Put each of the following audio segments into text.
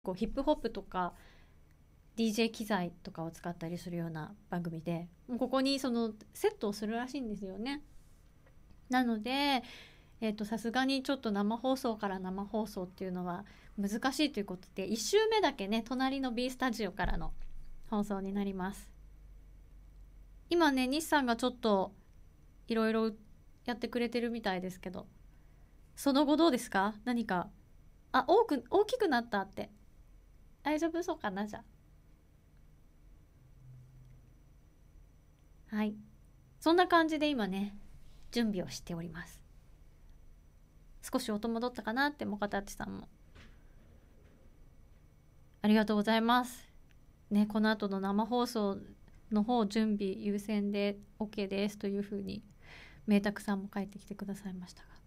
こうヒップホップとか DJ 機材とかを使ったりするような番組で、もうここにそのセットをするらしいんですよね。なのでさすがにちょっと生放送から生放送っていうのは難しいということで、1週目だけね隣の B スタジオからの放送になります。今ね西さんがちょっといろいろやってくれてるみたいですけど、その後どうですか？何か大きくなったって、大丈夫そうかな。じゃあはい、そんな感じで今ね準備をしております。少し音戻ったかなって、もかたちさんもありがとうございますね。この後の生放送の方準備優先で OK ですというふうに明卓さんも書いてきてくださいましたが、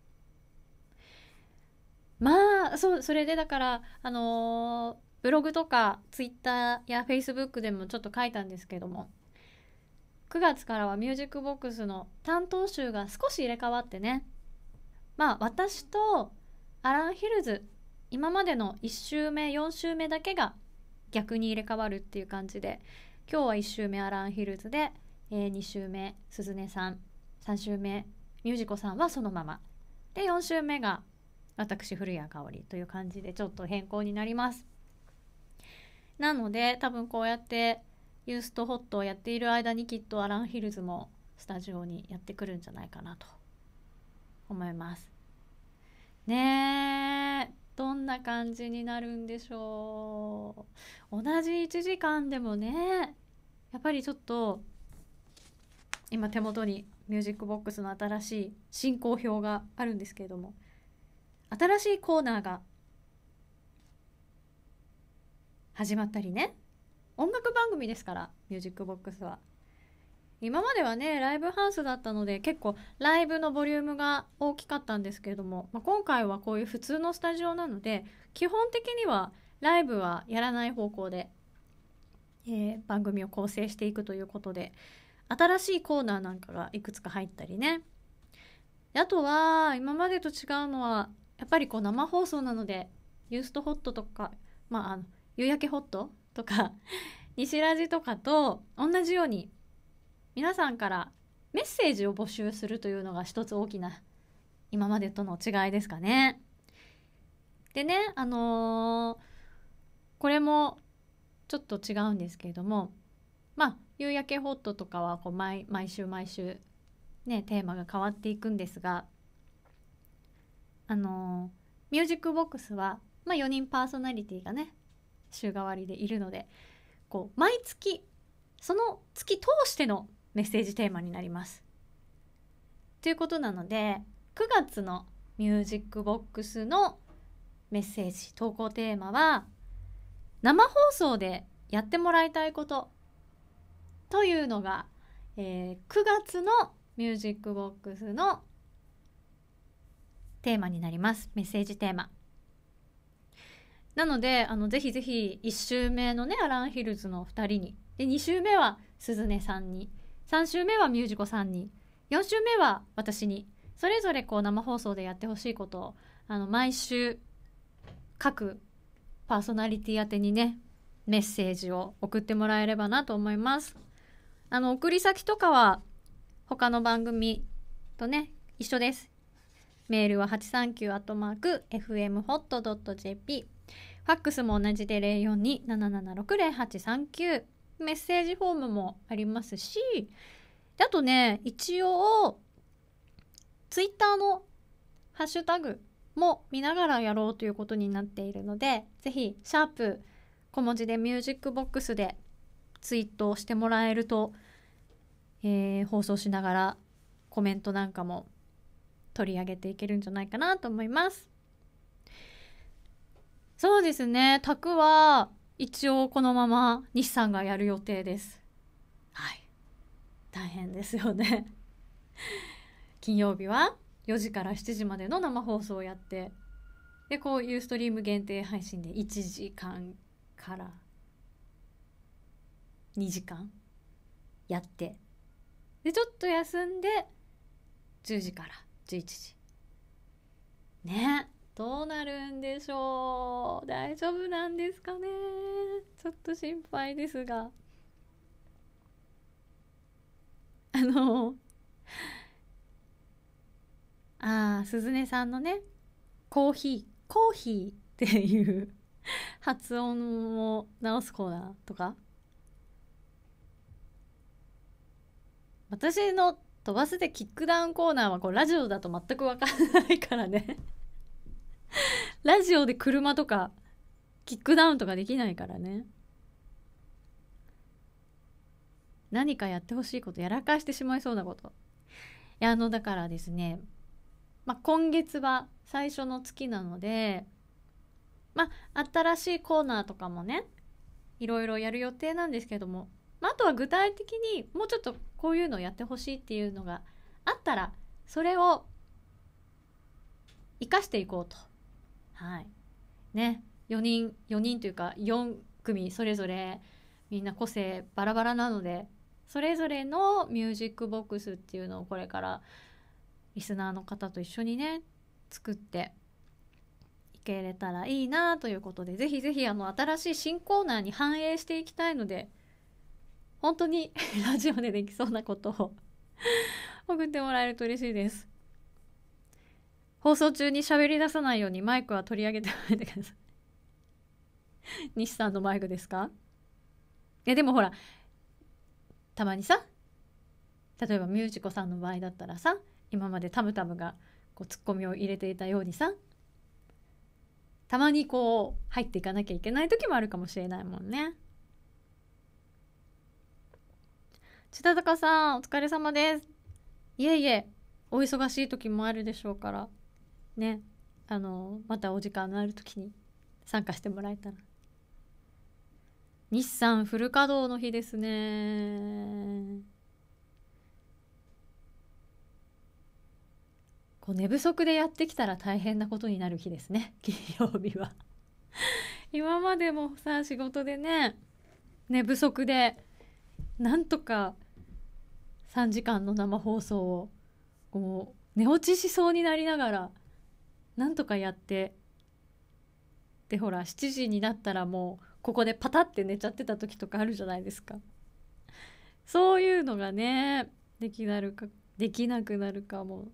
まあそれでだからブログとかツイッターやフェイスブックでもちょっと書いたんですけども、9月からはミュージックボックスの担当集が少し入れ替わってね、まあ私とアランヒルズ、今までの1週目4週目だけが逆に入れ替わるっていう感じで、今日は1週目アランヒルズで、2週目鈴音さん、3週目ミュージコさんはそのままで、4週目が私古谷香織という感じでちょっと変更になります。なので多分こうやってユーストホットをやっている間にきっとアランヒルズもスタジオにやってくるんじゃないかなと思いますね。どんな感じになるんでしょう。同じ1時間でもね、やっぱりちょっと今手元にミュージックボックスの新しい進行表があるんですけれども、新しいコーナーが始まったりね、音楽番組ですからミュージックボックスは。今まではねライブハウスだったので結構ライブのボリュームが大きかったんですけれども、今回はこういう普通のスタジオなので基本的にはライブはやらない方向で、番組を構成していくということで、新しいコーナーなんかがいくつか入ったりね。あとは今までと違うのはやっぱりこう生放送なので、ユーストホットとか、夕焼けホットとか西ラジとかと同じように皆さんからメッセージを募集するというのが一つ大きな今までとの違いですかね。でね、これもちょっと違うんですけれども、夕焼けホットとかはこう毎週ねテーマが変わっていくんですが、ミュージックボックスは、4人パーソナリティがね週替わりでいるので、こう毎月その月通してのメッセージテーマになりますということなので、9月のミュージックボックスのメッセージ投稿テーマは生放送でやってもらいたいことというのが、9月のミュージックボックスのテーマになります。メッセージテーマなのでぜひぜひ1週目のねアランヒルズの2人に、で2週目は鈴音さんに、3週目はミュージコさんに、4週目は私に、それぞれこう生放送でやってほしいことを毎週各パーソナリティ宛てにねメッセージを送ってもらえればなと思います。送り先とかは他の番組とね一緒です。メールは 839@fmhot.jp、 ファックスも同じで 042-776-0839、 メッセージフォームもありますし、あとね一応ツイッターのハッシュタグも見ながらやろうということになっているので、ぜひシャープ小文字でミュージックボックスでツイートをしてもらえると、放送しながらコメントなんかも取り上げていけるんじゃないかなと思います。そうですね、タクは一応このまま西さんがやる予定です。はい、大変ですよね金曜日は4時から7時までの生放送をやって、でこういうストリーム限定配信で1時間から2時間やって、でちょっと休んで10時から11時ね。 どうなるんでしょう。大丈夫なんですかね。ちょっと心配ですが、鈴音さんのね、コーヒーっていう発音を直すコーナーとか、私の飛ばすでキックダウンコーナーはこうラジオだと全く分からないからねラジオで車とかキックダウンとかできないからね。何かやってほしいこと、やらかしてしまいそうなこと。いや、だからですね、今月は最初の月なので、新しいコーナーとかもね、いろいろやる予定なんですけども、あとは具体的にもうちょっとこういうのをやってほしいっていうのがあったら、それを生かしていこうと。はい。ね、4人というか4組それぞれみんな個性バラバラなので、それぞれのミュージックボックスっていうのをこれからリスナーの方と一緒にね作っていけれたらいいなということで、ぜひぜひ新しい新コーナーに反映していきたいので、本当にラジオでできそうなことを送ってもらえると嬉しいです。放送中に喋り出さないようにマイクは取り上げておいてください西さんのマイクですか？でもほら、たまにさ、例えばミュージコさんの場合だったらさ、今までタムタムがこうツッコミを入れていたようにさ、たまにこう入っていかなきゃいけない時もあるかもしれないもんね。千田坂さん、お疲れ様です。いえいえ、お忙しい時もあるでしょうからね、またお時間のある時に参加してもらえたら。日産フル稼働の日ですね。こう寝不足でやってきたら大変なことになる日ですね、金曜日は今までもさ、仕事でね、寝不足でなんとか3時間の生放送をこう寝落ちしそうになりながらなんとかやって、でほら7時になったらもうここでパタって寝ちゃってた時とかあるじゃないですか。そういうのがね、できなくなるかも。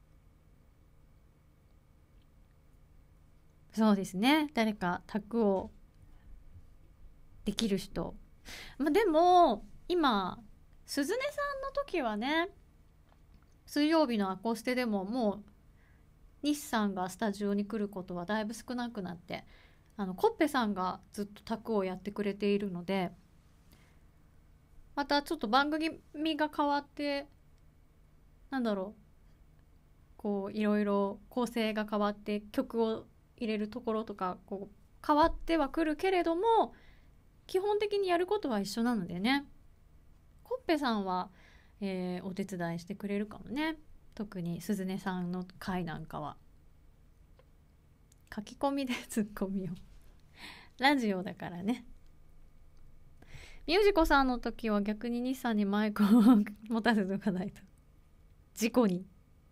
そうですね、誰か卓をできる人。でも今鈴音さんの時はね、水曜日のアコステでももう西さんがスタジオに来ることはだいぶ少なくなって、コッペさんがずっと卓をやってくれているので、またちょっと番組が変わって、なんだろう、こういろいろ構成が変わって曲を入れるところとかこう変わってはくるけれども、基本的にやることは一緒なのでね、コッペさんは、お手伝いしてくれるかもね。特に鈴音さんの回なんかは書き込みでツッコミをラジオだからね。ミュージコさんの時は逆に西さんにマイクを持たせておかないと事故に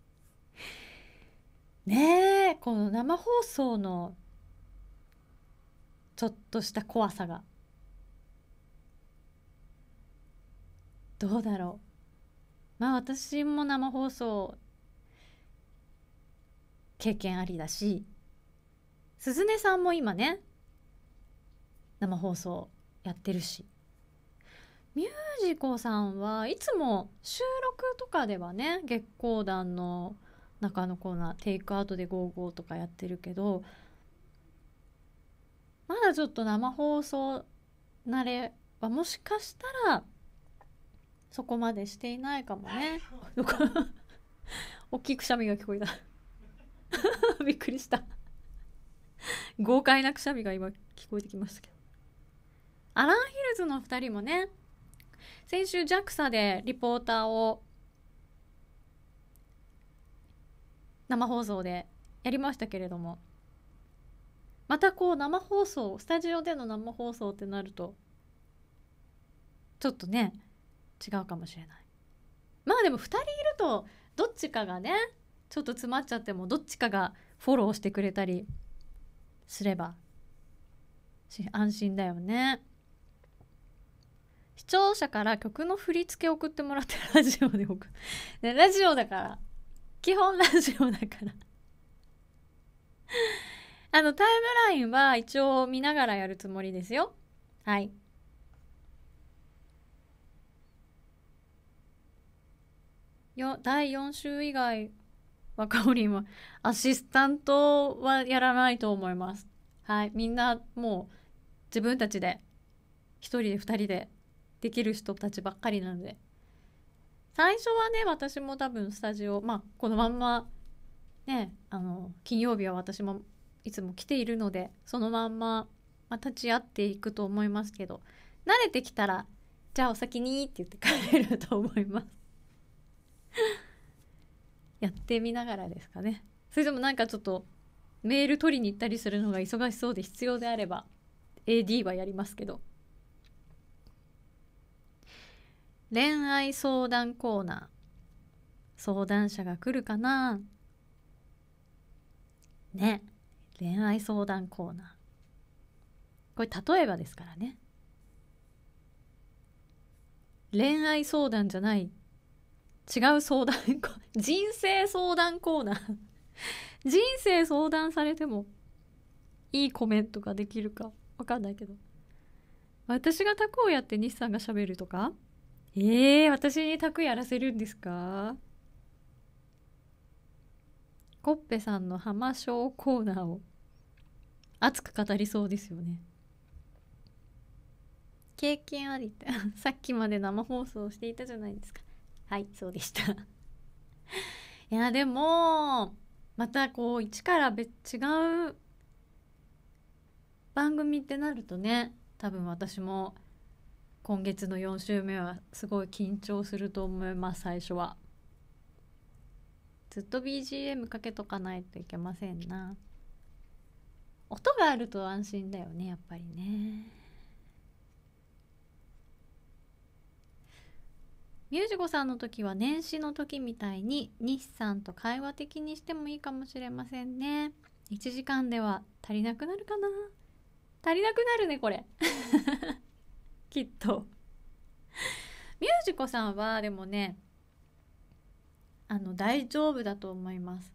ねえ。この生放送のちょっとした怖さがどうだろう。私も生放送経験ありだし、鈴音さんも今ね生放送やってるし、ミュージコさんはいつも収録とかではね、月光団の中のコーナーテイクアウトでゴーゴーとかやってるけど、まだちょっと生放送慣れはもしかしたらそこまでしていないかもね大きいくしゃみが聞こえたびっくりした豪快なくしゃみが今聞こえてきましたけど、アランヒルズの2人もね、先週 JAXA でリポーターを生放送でやりましたけれども、またこう生放送、スタジオでの生放送ってなるとちょっとね違うかもしれない。でも2人いるとどっちかがねちょっと詰まっちゃってもどっちかがフォローしてくれたりすれば安心だよね。視聴者から曲の振り付け送ってもらってラジオで送る、ね、ラジオだから基本ラジオだからタイムラインは一応見ながらやるつもりですよ。はい。第4週以外はかおりんはアシスタントはやらないと思います。はい。みんなもう自分たちで一人で二人でできる人たちばっかりなので、最初はね、私も多分スタジオ、このまんまね、金曜日は私もいつも来ているので、そのまんま、立ち会っていくと思いますけど、慣れてきたらじゃあお先にって言って帰れると思いますやってみながらですかね。それでもなんかちょっとメール取りに行ったりするのが忙しそうで、必要であれば AD はやりますけど。恋愛相談コーナー、相談者が来るかなね。恋愛相談コーナー、これ例えばですからね。恋愛相談じゃない、違う相談人生相談コーナー人生相談されてもいいコメントができるかわかんないけど、私がタクをやって西さんが喋るとか、私にタクやらせるんですか？コッペさんの浜小コーナーを熱く語りそうですよね。経験ありってさっきまで生放送していたじゃないですか。はい、そうでしたいやでもまたこう一から違う番組ってなるとね、多分私も今月の4週目はすごい緊張すると思います。最初はずっと BGM かけとかないといけませんな。音があると安心だよね、やっぱりね。ミュージコさんの時は年始の時みたいに西さんと会話的にしてもいいかもしれませんね。1時間では足りなくなるかな。足りなくなるねこれきっとミュージコさんはでもね、大丈夫だと思います。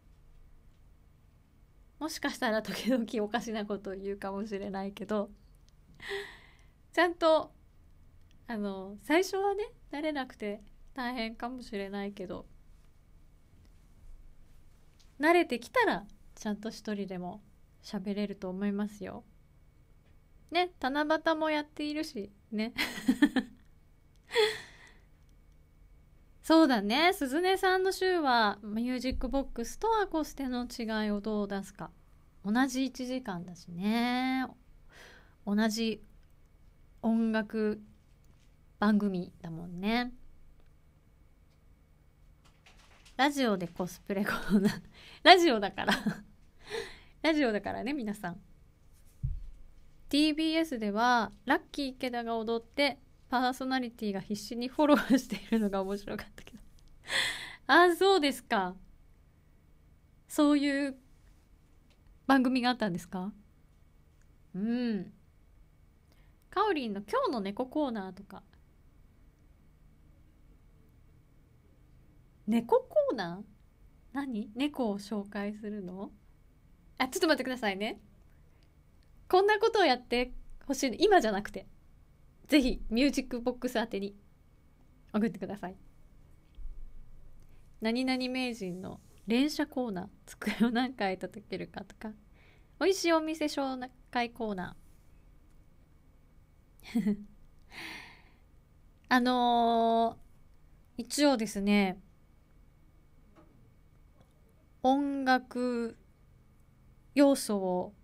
もしかしたら時々おかしなことを言うかもしれないけどちゃんと最初はね慣れなくて大変かもしれないけど、慣れてきたらちゃんと一人でも喋れると思いますよね。七夕もやっているしねそうだね。鈴音さんの週はミュージックボックスとアコステの違いをどう出すか。同じ1時間だしね。同じ音楽番組だもんね。ラジオでコスプレコーナーラジオだからラジオだからね皆さん。 TBS ではラッキー池田が踊ってパーソナリティが必死にフォローしているのが面白かったけどあ、そうですか。そういう番組があったんですか？うん。かおりんの今日の猫コーナーとか。猫コーナー？何？猫を紹介するの？あ、ちょっと待ってくださいね。こんなことをやってほしい。今じゃなくて。ぜひミュージックボックス宛てに送ってください。何々名人の連写コーナー、机を何回叩けるかとか、美味しいお店紹介コーナー一応ですね、音楽要素を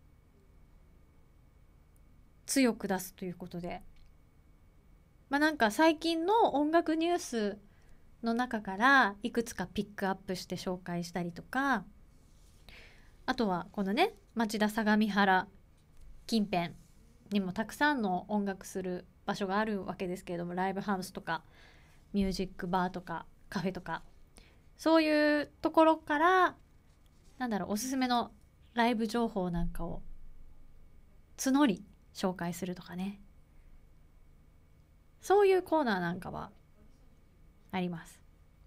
強く出すということで、なんか最近の音楽ニュースの中からいくつかピックアップして紹介したりとか、あとはこのね町田相模原近辺にもたくさんの音楽する場所があるわけですけれども、ライブハウスとかミュージックバーとかカフェとか、そういうところからなんだろう、おすすめのライブ情報なんかを募り紹介するとかね、そういうコーナーなんかはあります。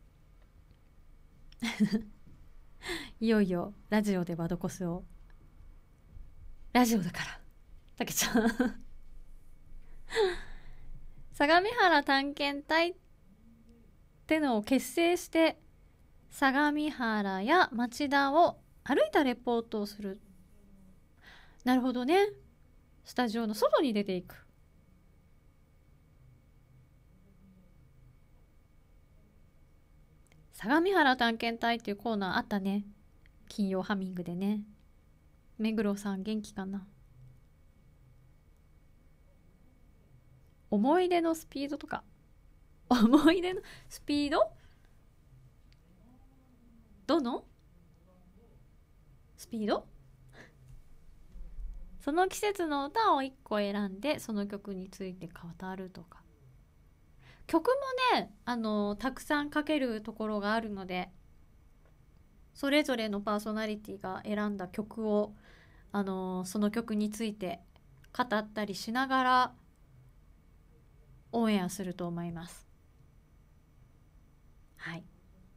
いよいよラジオでバドコスを、ラジオだからたけちゃん相模原探検隊ってのを結成して、相模原や町田を歩いたレポートをする。なるほどね。スタジオの外に出ていく。相模原探検隊っていうコーナーあったね。金曜ハミングでね。目黒さん元気かな。思い出のスピードとか。思い出のスピード？どのスピード？その季節の歌を1個選んで、その曲について語るとか。曲もね、たくさん書けるところがあるので、それぞれのパーソナリティが選んだ曲を、その曲について語ったりしながらオンエアすると思います。はい。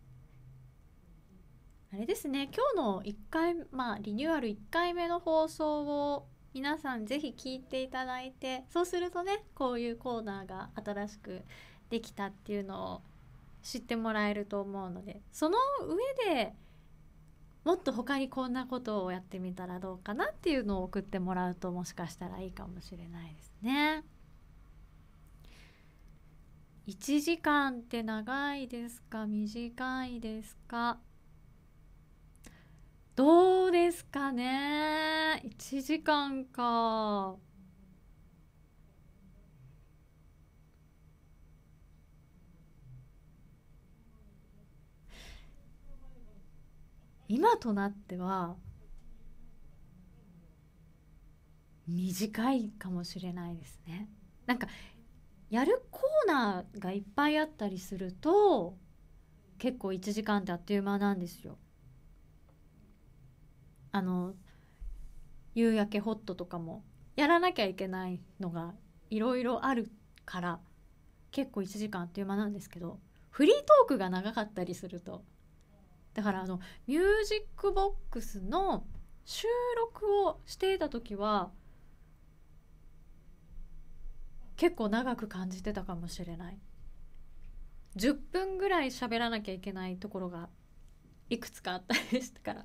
あれですね、今日の1回、リニューアル1回目の放送を皆さんぜひ聞いていただいて、そうするとね、こういうコーナーが新しくできたっていうのを知ってもらえると思うので、その上でもっと他にこんなことをやってみたらどうかなっていうのを送ってもらうと、もしかしたらいいかもしれないですね。1時間って長いですか短いですか？どうですかね。1時間か。今となっては短いかもしれないですね。なんかやるコーナーがいっぱいあったりすると結構1時間ってあっという間なんですよ。夕焼けホットとかもやらなきゃいけないのがいろいろあるから結構1時間あっという間なんですけど、フリートークが長かったりすると、だからミュージックボックスの収録をしていた時は結構長く感じてたかもしれない。10分ぐらい喋らなきゃいけないところがいくつかあったりしたから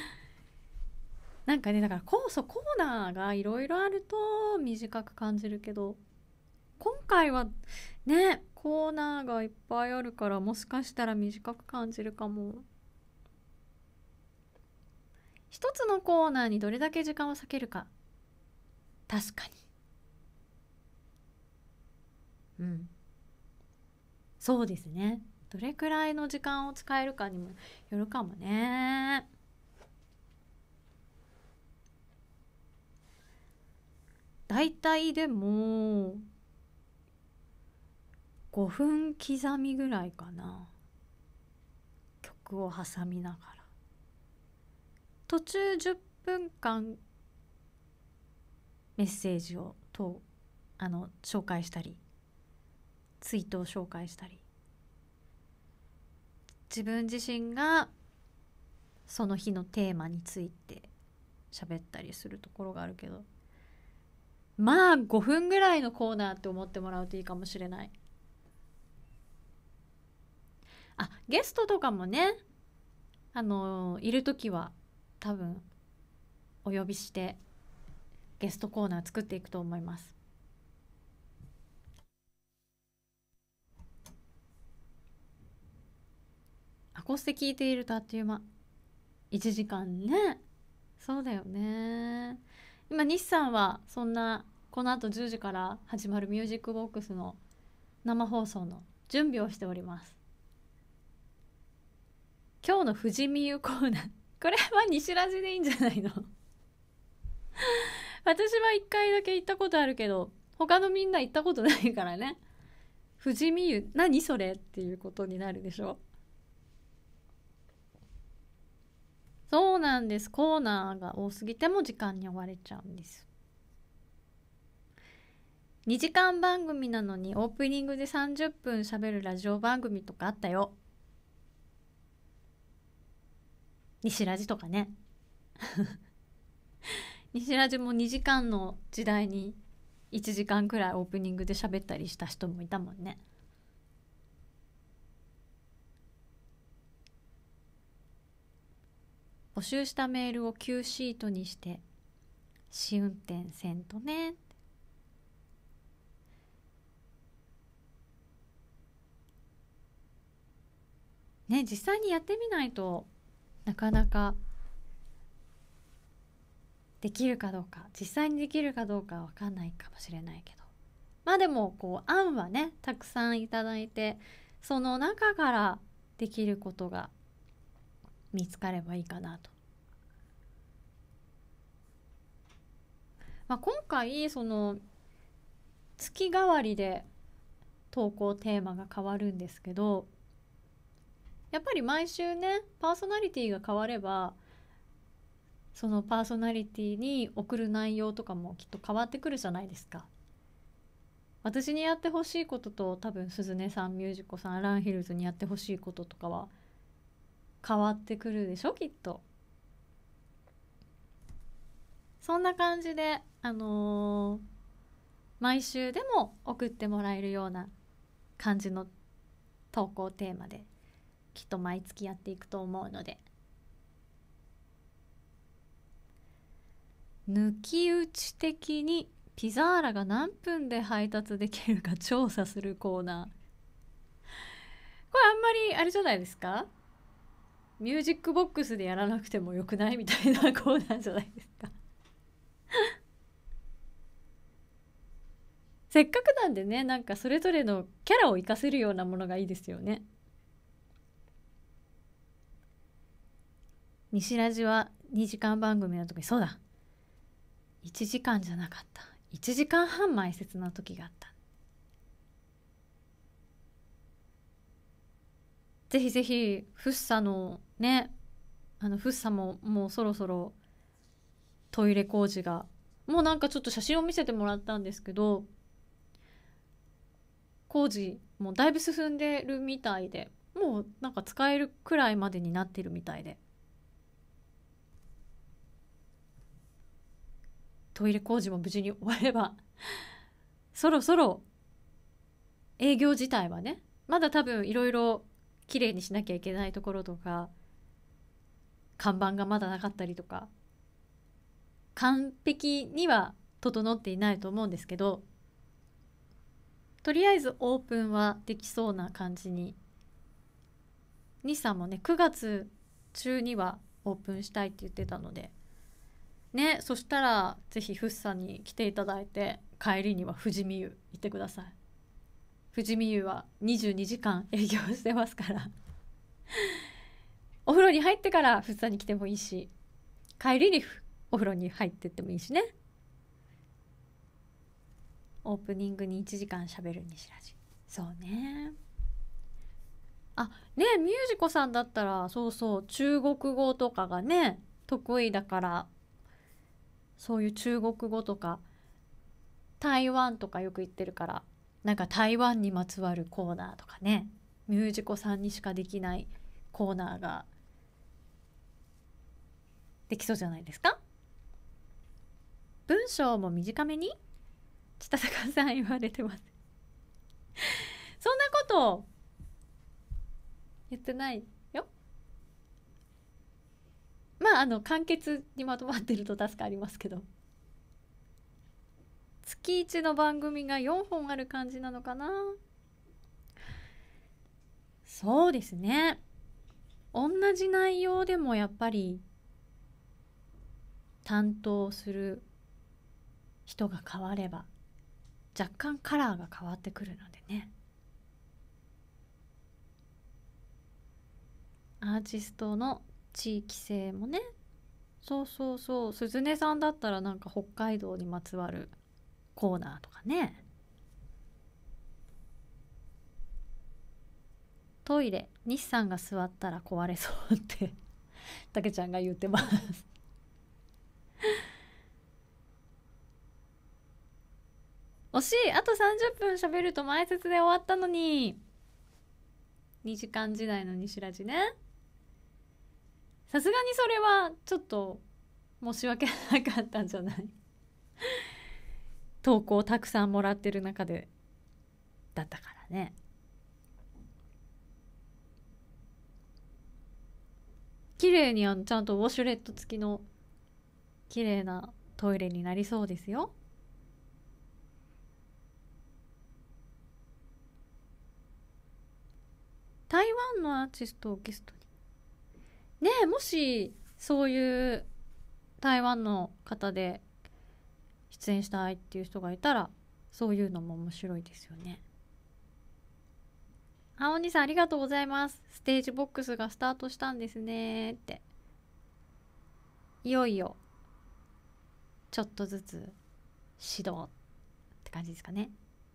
なんかね、だからコーナーがいろいろあると短く感じるけど、今回はねコーナーがいっぱいあるからもしかしたら短く感じるかも。一つのコーナーにどれだけ時間を割けるか。確かに。そうですね。どれくらいの時間を使えるかにもよるかもね。だいたいでも5分刻みぐらいかな。曲を挟みながら。途中10分間メッセージを紹介したり、ツイートを紹介したり、自分自身がその日のテーマについて喋ったりするところがあるけど、5分ぐらいのコーナーって思ってもらうといいかもしれない。ゲストとかもね、いるときは多分お呼びしてゲストコーナー作っていくと思います。アコーステ聞いているとあっという間。1時間ね。そうだよね。今西さんはそんなこの後10時から始まるミュージックボックスの生放送の準備をしております。今日の富士見ゆコーナー、これは西ラジでいいんじゃないの私は1回だけ行ったことあるけど他のみんな行ったことないからね。富士見ゆ何それっていうことになるでしょ。 そうなんです。コーナーが多すぎても時間に追われちゃうんです。2時間番組なのにオープニングで30分喋るラジオ番組とかあったよ。西ラジとかね。西ラジも2時間の時代に1時間くらいオープニングで喋ったりした人もいたもんね。募集したメールをQシートにして試運転せんとね。ね、実際にやってみないとなかなかできるかどうか、実際にできるかどうかわかんないかもしれないけど、まあでもこう案はねたくさんいただいて、その中からできることが見つかればいいかなと。まあ、今回その月替わりで投稿テーマが変わるんですけど、やっぱり毎週ねパーソナリティが変われば、そのパーソナリティに送る内容とかもきっと変わってくるじゃないですか。私にやってほしいことと、多分鈴音さん、ミュージコさん、アランヒルズにやってほしいこととかは変わってくるでしょ、きっと。そんな感じで毎週でも送ってもらえるような感じの投稿テーマできっと毎月やっていくと思うので、抜き打ち的にピザーラが何分で配達できるか調査するコーナー。これあんまりあれじゃないですか、ミュージックボックスでやらなくてもよくないみたいなコーナーじゃないですか。せっかくなんでね、なんかそれぞれのキャラを活かせるようなものがいいですよね。西ラジは2時間番組の時、そうだ、1時間じゃなかった、1時間半前説な時があった。ぜひぜひフッサのね、フッサももうそろそろトイレ工事が、もうなんかちょっと写真を見せてもらったんですけど、工事もうだいぶ進んでるみたいで、もうなんか使えるくらいまでになってるみたいで、トイレ工事も無事に終わればそろそろ営業自体はね、まだ多分いろいろきれいにしなきゃいけないところとか、看板がまだなかったりとか、完璧には整っていないと思うんですけど、とりあえずオープンはできそうな感じに。日産もね9月中にはオープンしたいって言ってたのでね、そしたらぜひフッサに来ていただいて、帰りには富士見湯行ってください。富士見湯は22時間営業してますからお風呂に入ってからフッサに来てもいいし、帰りにお風呂に入ってってもいいしね。オープニングに1時間しゃべる西ラジ、そうね。あ、ねえ、ミュージコさんだったらそうそう、中国語とかがね得意だから、そういう中国語とか台湾とかよく言ってるから、なんか台湾にまつわるコーナーとかね、ミュージコさんにしかできないコーナーができそうじゃないですか。文章も短めに、北坂さん言われてますそんなこと言ってないよ。まあ簡潔にまとまってると助かりますけど、月1の番組が4本ある感じなのかな。そうですね、同じ内容でもやっぱり担当する人が変われば若干カラーが変わってくるのでね。アーティストの地域性もね、そうそうそう、鈴音さんだったらなんか北海道にまつわるコーナーとかね。トイレ日産が座ったら壊れそうってたけちゃんが言ってます惜しい。あと30分喋ると前説で終わったのに。2時間時代の西ラジね。さすがにそれはちょっと申し訳なかったんじゃない投稿たくさんもらってる中でだったからね。綺麗にちゃんとウォシュレット付きの綺麗なトイレになりそうですよ。台湾のアーティストをゲストにねえ、もしそういう台湾の方で出演したいっていう人がいたら、そういうのも面白いですよね。あおにさんありがとうございます。ステージボックスがスタートしたんですねって。いよいよちょっとずつ指導って感じですかね。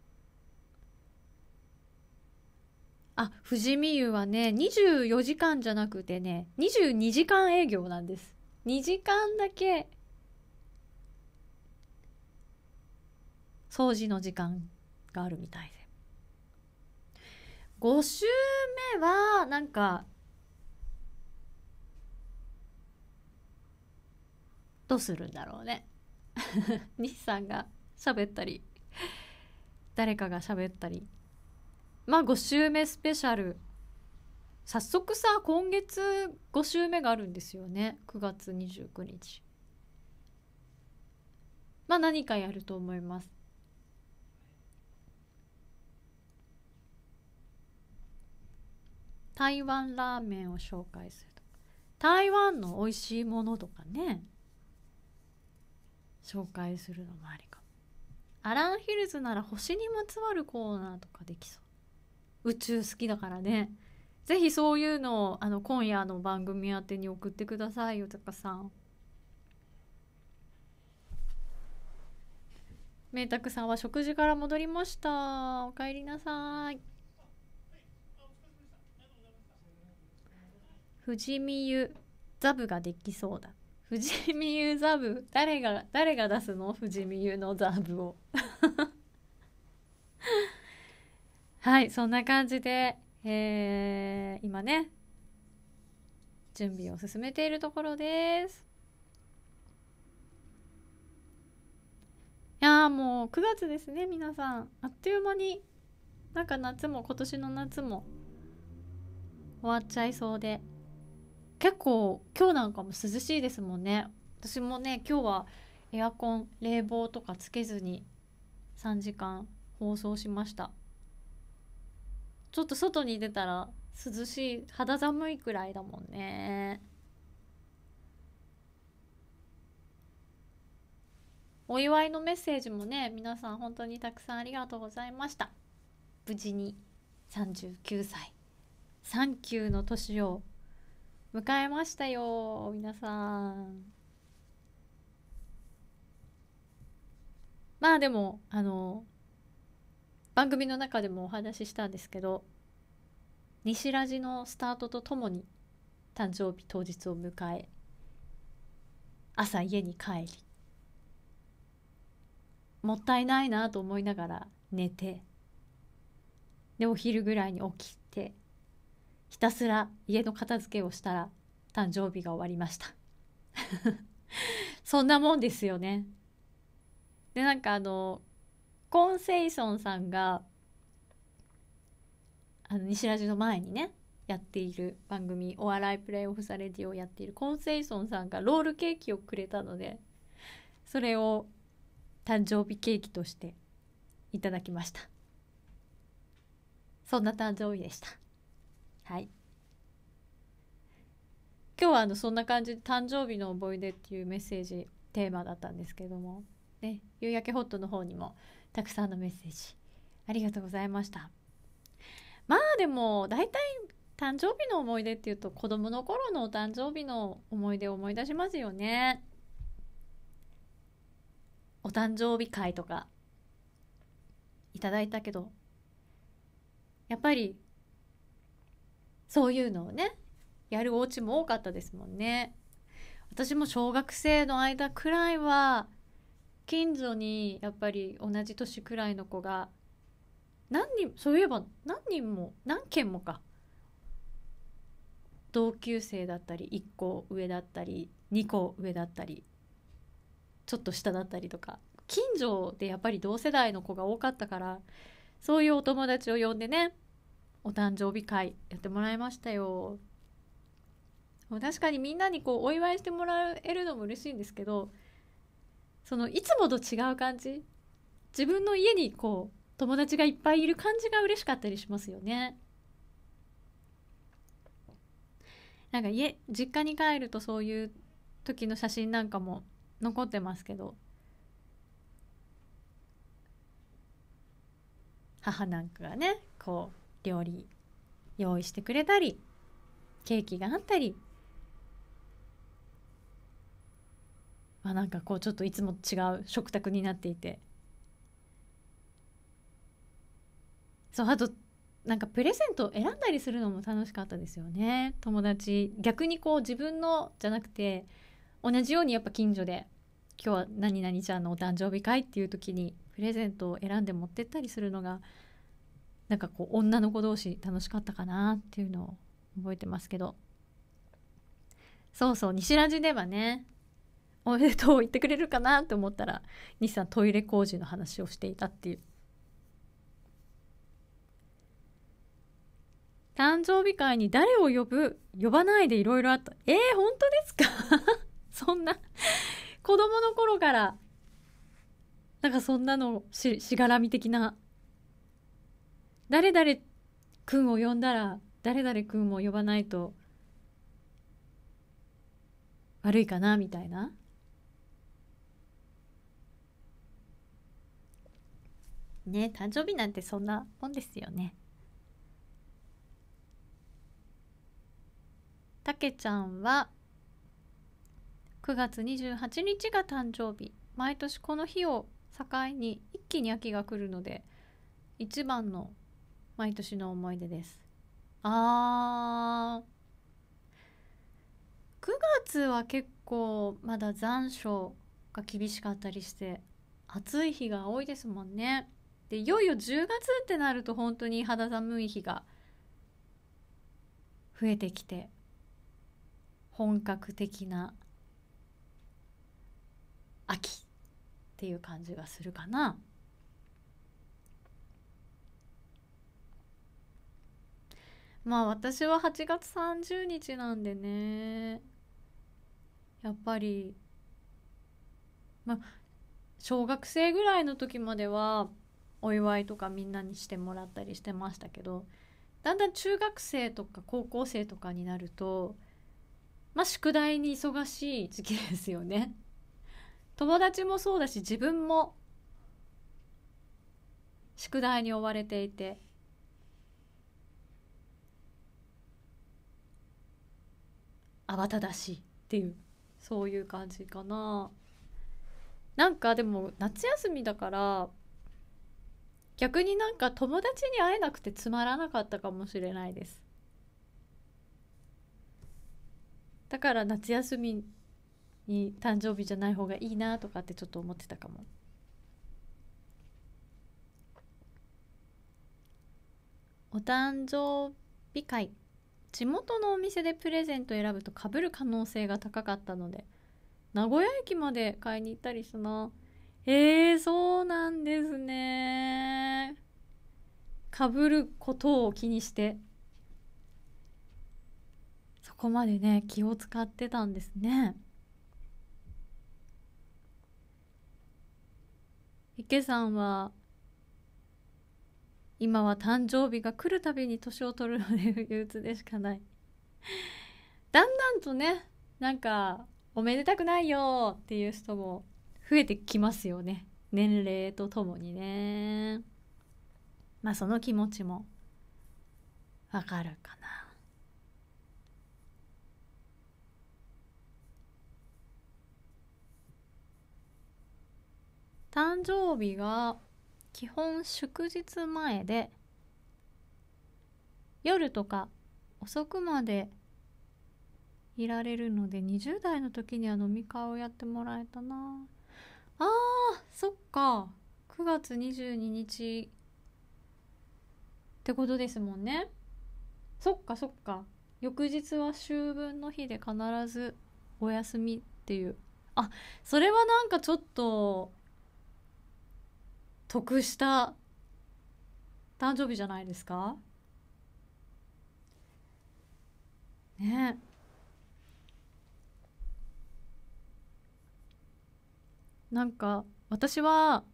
あ、富士見湯はね、24時間じゃなくてね、22時間営業なんです。2時間だけ掃除の時間があるみたいで。5週目はなんかどうするんだろうね西さんが喋ったり誰かが喋ったり、まあ5週目スペシャル、早速さ今月5週目があるんですよね。9月29日。まあ何かやると思います。台湾ラーメンを紹介するとか、台湾の美味しいものとかね紹介するのもありかも。アランヒルズなら星にまつわるコーナーとかできそう。宇宙好きだからね。ぜひそういうのを今夜の番組宛てに送ってくださいよ、たかさん。めいたくさんは食事から戻りました。おかえりなさい。富士見湯ザブができそうだ。富士見湯ザブ、誰が出すの？富士見湯のザブをはい、そんな感じで、今ね準備を進めているところです。いやーもう9月ですね。皆さんあっという間になんか夏も、今年の夏も終わっちゃいそうで、結構今日なんかも涼しいですもんね。私もね今日はエアコン冷房とかつけずに3時間放送しました。ちょっと外に出たら涼しい、肌寒いくらいだもんね。お祝いのメッセージもね皆さん本当にたくさんありがとうございました。無事に39歳サンキューの年を迎えましたよ皆さん。まあでも番組の中でもお話ししたんですけど、西ラジのスタートとともに誕生日当日を迎え、朝家に帰り、もったいないなと思いながら寝て、でお昼ぐらいに起きてひたすら家の片付けをしたら誕生日が終わりましたそんなもんですよね。でなんかコンセイソンさんが西ラジの前にねやっている番組、お笑いプレイオフザレディをやっているコンセイソンさんがロールケーキをくれたので、それを誕生日ケーキとしていただきました。そんな誕生日でした。はい、今日はそんな感じで誕生日の思い出っていうメッセージテーマだったんですけどもね、夕焼けホットの方にもたくさんのメッセージありがとうございました。まあでも大体誕生日の思い出っていうと子供の頃のお誕生日の思い出を思い出しますよね。お誕生日会とかいただいたけど、やっぱりそういうのをねやるお家も多かったですもんね。私も小学生の間くらいは近所にやっぱり同じ年くらいの子がそういえば何軒もか、同級生だったり1個上だったり2個上だったりちょっと下だったりとか、近所でやっぱり同世代の子が多かったから、そういうお友達を呼んでね、お誕生日会やってもらいましたよ。確かにみんなにこうお祝いしてもらえるのも嬉しいんですけど、そのいつもと違う感じ、自分の家にこう友達がいっぱいいる感じが嬉しかったりしますよね。なんか実家に帰るとそういう時の写真なんかも残ってますけど、母なんかがねこう料理用意してくれたり、ケーキがあったり、なんかこうちょっといつも違う食卓になっていて、そう、あとなんかプレゼントを選んだりするのも楽しかったですよね。友達逆にこう自分のじゃなくて、同じようにやっぱ近所で今日は何々ちゃんのお誕生日会っていう時にプレゼントを選んで持ってったりするのが、なんかこう女の子同士楽しかったかなっていうのを覚えてますけど、そうそう、西ラジではね、おめでとう言ってくれるかなって思ったら西さんトイレ工事の話をしていたっていう。誕生日会に誰を呼ばないでいろいろあった。本当ですか？そんな子供の頃からなんかそんなのしがらみ的な、誰々くんを呼んだら誰々くんも呼ばないと悪いかなみたいな。ね、誕生日なんてそんなもんですよね。たけちゃんは9月28日が誕生日。毎年この日を境に一気に秋が来るので、一番の毎年の思い出です。9月は結構まだ残暑が厳しかったりして暑い日が多いですもんね。でいよいよ10月ってなると本当に肌寒い日が増えてきて、本格的な秋っていう感じがするかな。私は8月30日なんでね、やっぱり小学生ぐらいの時まではお祝いとかみんなにしてもらったりしてましたけど、だんだん中学生とか高校生とかになると宿題に忙しい時期ですよね。友達もそうだし自分も宿題に追われていて、慌ただしいっていう、そういう感じかな。なんかでも夏休みだから逆になんか友達に会えなくてつまらなかったかもしれないです。だから夏休みに誕生日じゃない方がいいなとかってちょっと思ってたかも。お誕生日会、地元のお店でプレゼント選ぶと被る可能性が高かったので名古屋駅まで買いに行ったりしたな。そうなんですね。被ることを気にしてそこまでね気を使ってたんですね。池さんは今は誕生日が来るたびに年を取るので憂鬱でしかない。だんだんとね、なんかおめでたくないよっていう人も増えてきますよね、年齢とともにね。その気持ちもわかるかな。誕生日が基本祝日前で夜とか遅くまでいられるので、20代の時には飲み会をやってもらえたな。あー、そっか、9月22日ってことですもんね。そっかそっか。翌日は秋分の日で必ずお休みっていう。あ、それはなんかちょっと得した誕生日じゃないですかね。なんか私は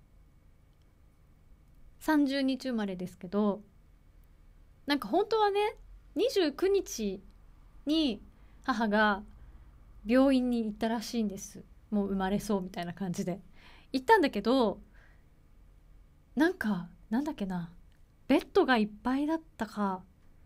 30日生まれですけど、なんか本当はね、29日に母が病院に行ったらしいんです。もう生まれそうみたいな感じで行ったんだけど、なんかなんだっけな、ベッドがいっぱいだったか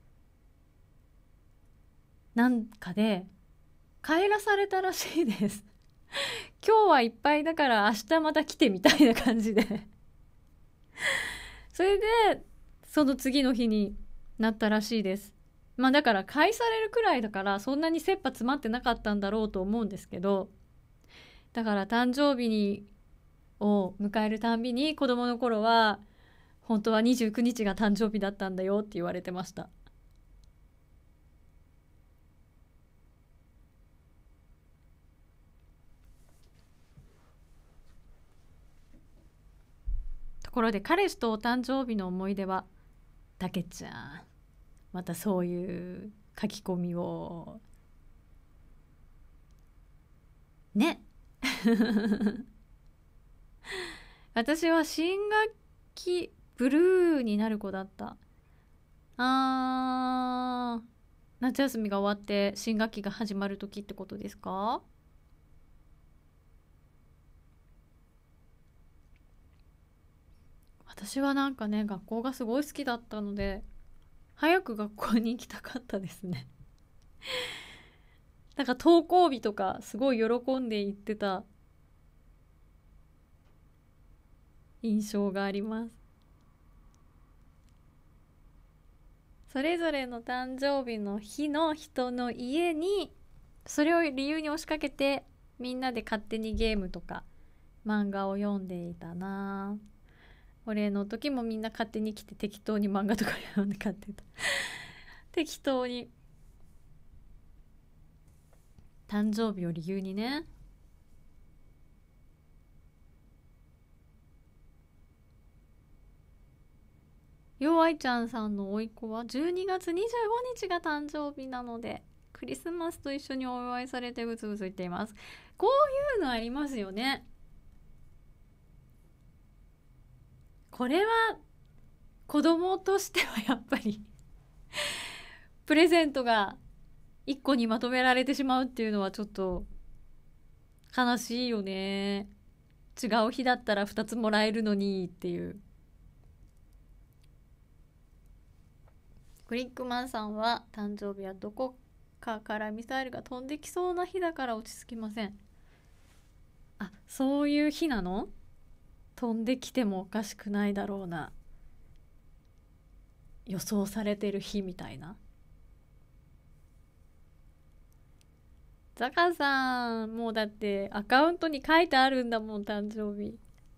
なんかで帰らされたらしいです今日はいっぱいだから明日また来てみたいな感じでそれでその次の日になったらしいです。まあだから返されるくらいだからそんなに切羽詰まってなかったんだろうと思うんですけど、だから誕生日にを迎えるたんびに子供の頃は本当は29日が誕生日だったんだよって言われてました。ところで彼氏とお誕生日の思い出は、たけちゃんまたそういう書き込みをね私は新学期ブルーになる子だった。夏休みが終わって新学期が始まる時ってことですか？私はなんかね、学校がすごい好きだったので早く学校に行きたかったですね。なんか登校日とかすごい喜んで行ってた印象があります。それぞれの誕生日の日の人の家にそれを理由に押しかけてみんなで勝手にゲームとか漫画を読んでいたな。俺の時もみんな勝手に来て適当に漫画とか読んで買ってた適当に誕生日を理由にね。よあいちゃんさんの甥っ子は12月25日が誕生日なのでクリスマスと一緒にお祝いされてブツブツ言っています。こういうのありますよね。これは子供としてはやっぱりプレゼントが1個にまとめられてしまうっていうのはちょっと悲しいよね。違う日だったら2つもらえるのにっていう。クリックマンさんは誕生日はどこかからミサイルが飛んできそうな日だから落ち着きません。あ、そういう日なの？飛んできてもおかしくないだろうな、予想されてる日みたいな。ザカさんもうだってアカウントに書いてあるんだもん、誕生日。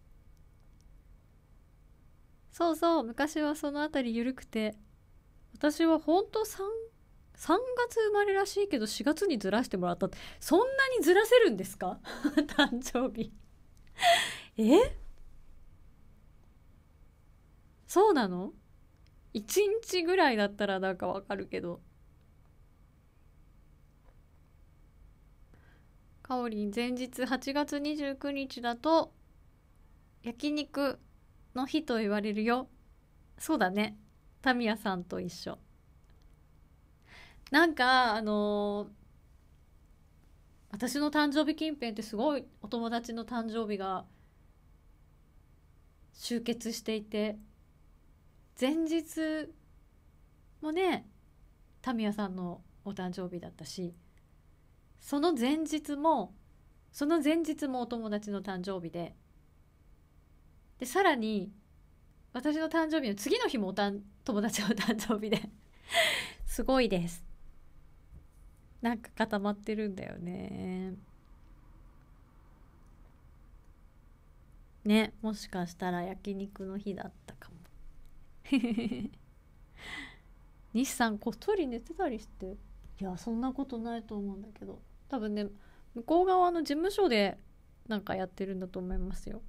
そうそう、昔はそのあたり緩くて、私はほんと3月生まれらしいけど4月にずらしてもらった。そんなにずらせるんですか誕生日え、そうなの？ 1 日ぐらいだったらなんかわかるけど。かおりん前日8月29日だと焼肉の日と言われるよ。そうだね、タミヤさんと一緒。なんか私の誕生日近辺ってすごいお友達の誕生日が集結していて、前日もねタミヤさんのお誕生日だったし、その前日もお友達の誕生日で、さらに私の誕生日の次の日も友達の誕生日ですごいです。 なんか固まってるんだよね。ね、もしかしたら焼肉の日だったかも。西さんこっそり寝てたりして。いや、そんなことないと思うんだけど、多分ね、向こう側の事務所でなんかやってるんだと思いますよ。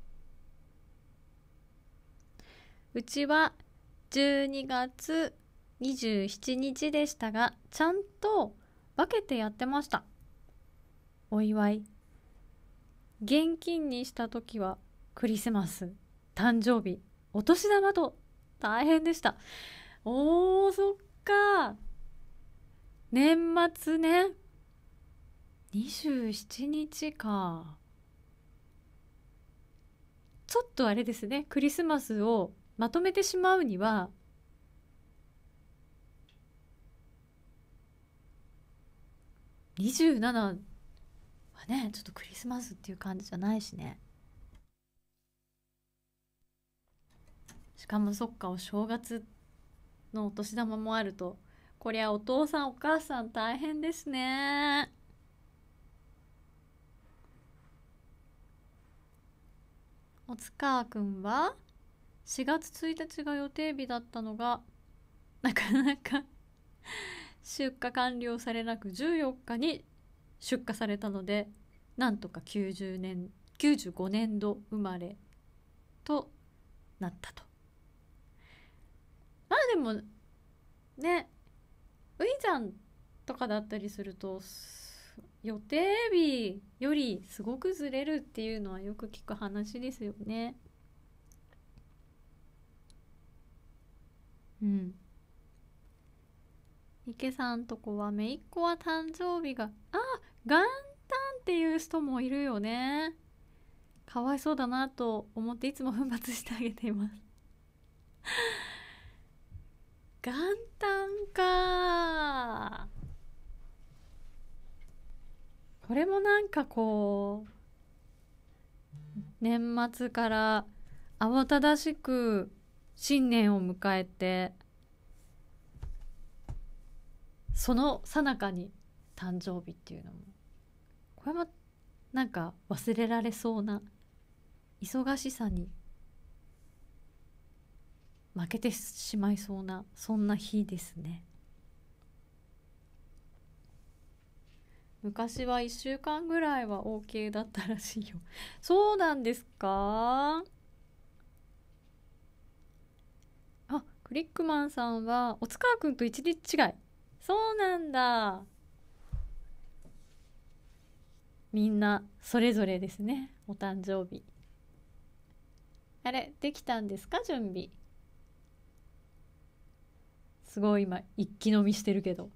うちは12月27日でしたが、ちゃんと分けてやってました。お祝い。現金にした時はクリスマス、誕生日、お年玉と大変でした。おー、そっか。年末ね。27日か。ちょっとあれですね。クリスマスをまとめてしまうには、27はね、ちょっとクリスマスっていう感じじゃないしね。しかもそっか、お正月のお年玉もあると、こりゃお父さんお母さん大変ですね。おつかーくんは4月1日が予定日だったのが、なかなか出荷完了されなく14日に出荷されたので、なんとか95年度生まれとなったと。まあでもね、ういちゃんとかだったりすると、予定日よりすごくずれるっていうのはよく聞く話ですよね。うん。池さんとこは姪っ子は誕生日が、元旦っていう人もいるよね。かわいそうだなと思っていつも奮発してあげています。元旦か。これもなんかこう、年末から慌ただしく新年を迎えて、その最中に誕生日っていうのも、これもなんか忘れられそうな、忙しさに負けてしまいそうな、そんな日ですね。昔は1週間ぐらいは OK だったらしいよ。そうなんですか？クリックマンさんはおつかわくんと一日違い。そうなんだ。みんなそれぞれですね、お誕生日。あれできたんですか、準備。すごい今一気飲みしてるけど。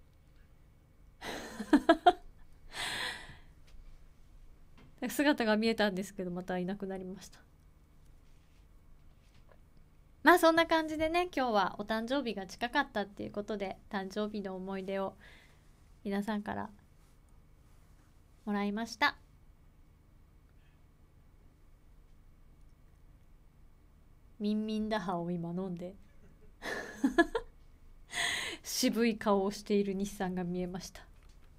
姿が見えたんですけど、またいなくなりました。まあそんな感じでね、今日はお誕生日が近かったっていうことで、誕生日の思い出を皆さんからもらいました。ミンミンダハを今飲んで渋い顔をしている日産が見えました。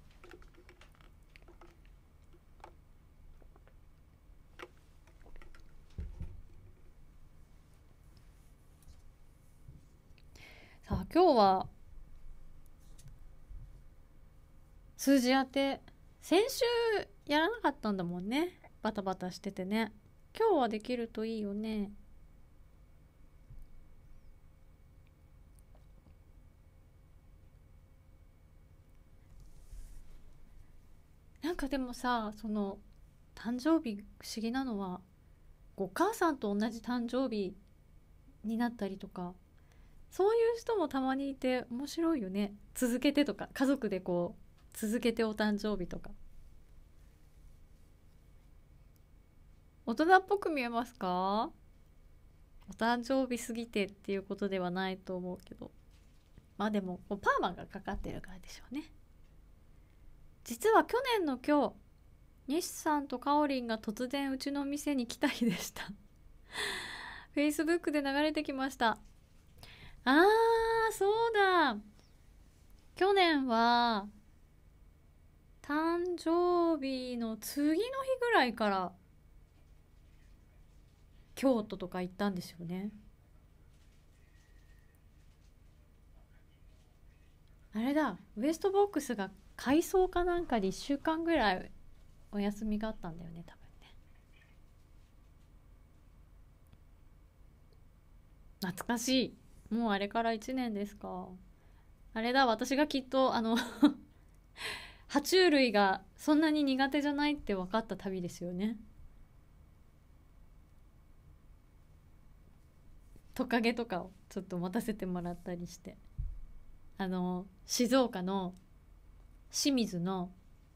さあ今日は数字当て、先週やらなかったんだもんね、バタバタしててね。今日はできるといいよね。なんかでもさ、その誕生日不思議なのは、お母さんと同じ誕生日になったりとか、そういう人もたまにいて面白いよね。続けてとか、家族でこう続けてお誕生日とか。大人っぽく見えますか？お誕生日すぎてっていうことではないと思うけど、まあでもパーマがかかってるからでしょうね。実は去年の今日、西さんとかおりんが突然うちの店に来た日でした。Facebook で流れてきました。そうだ。去年は誕生日の次の日ぐらいから京都とか行ったんですよね。あれだ、ウエストボックスが改装かなんかで1週間ぐらいお休みがあったんだよね、多分ね。懐かしい。もうあれから1年ですか。あれだ、私がきっと爬虫類がそんなに苦手じゃないって分かった旅ですよね。トカゲとかをちょっと持たせてもらったりして、静岡の清水の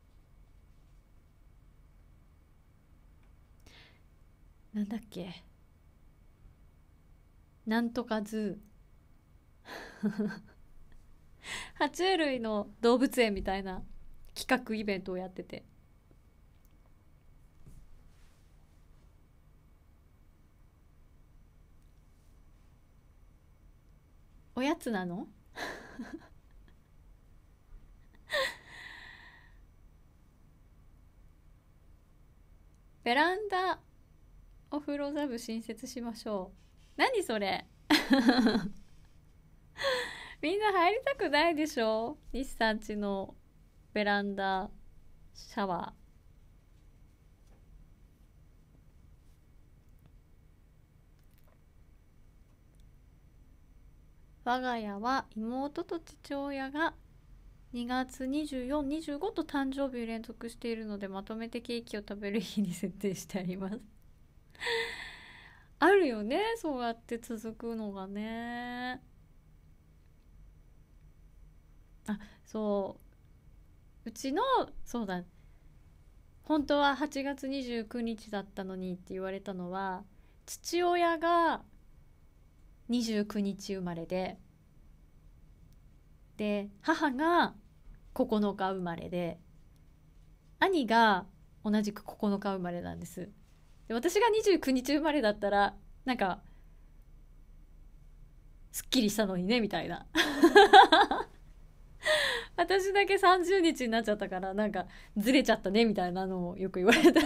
なんだっけ、なんとかズー爬虫類の動物園みたいな企画イベントをやってて、おやつなのベランダお風呂ザブ新設しましょう。何それみんな入りたくないでしょ、西さん家のベランダシャワー。我が家は妹と父親が2月24、25と誕生日を連続しているので、まとめてケーキを食べる日に設定してありますあるよね、そうやって続くのがね。あ、そううちの、そうだ、本当は8月29日だったのにって言われたのは、父親が29日生まれで、母が9日生まれで、兄が同じく9日生まれなんです。で、私が29日生まれだったらなんかすっきりしたのにねみたいな私だけ30日になっちゃったからなんかずれちゃったねみたいなのをよく言われた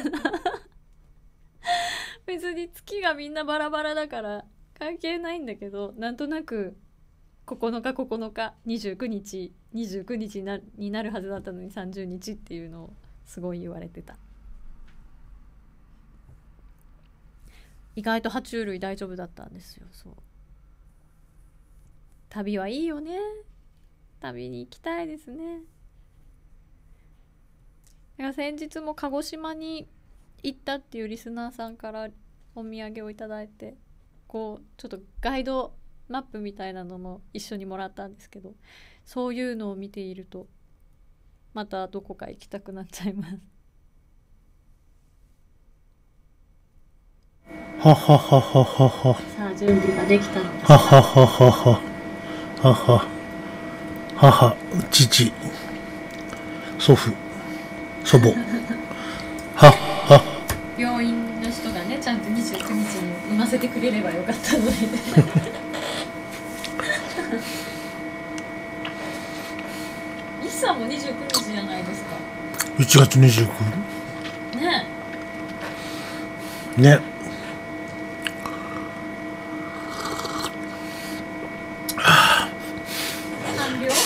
別に月がみんなバラバラだから関係ないんだけど、なんとなく9日9日29日29日になるはずだったのに30日っていうのをすごい言われてた。意外と爬虫類大丈夫だったんですよ。そう、旅はいいよね。旅に行きたいですね。先日も鹿児島に行ったっていうリスナーさんからお土産をいただいて、こうちょっとガイドマップみたいなのも一緒にもらったんですけど、そういうのを見ているとまたどこか行きたくなっちゃいます。 はははははは。 さあ準備ができたのです。 ははははは。母、母、父、祖父、祖母。はは。 病院の人がね、ちゃんと29日に産ませてくれればよかったので西さんも29日じゃないですか。 1月29日ねえ。ね。 何秒？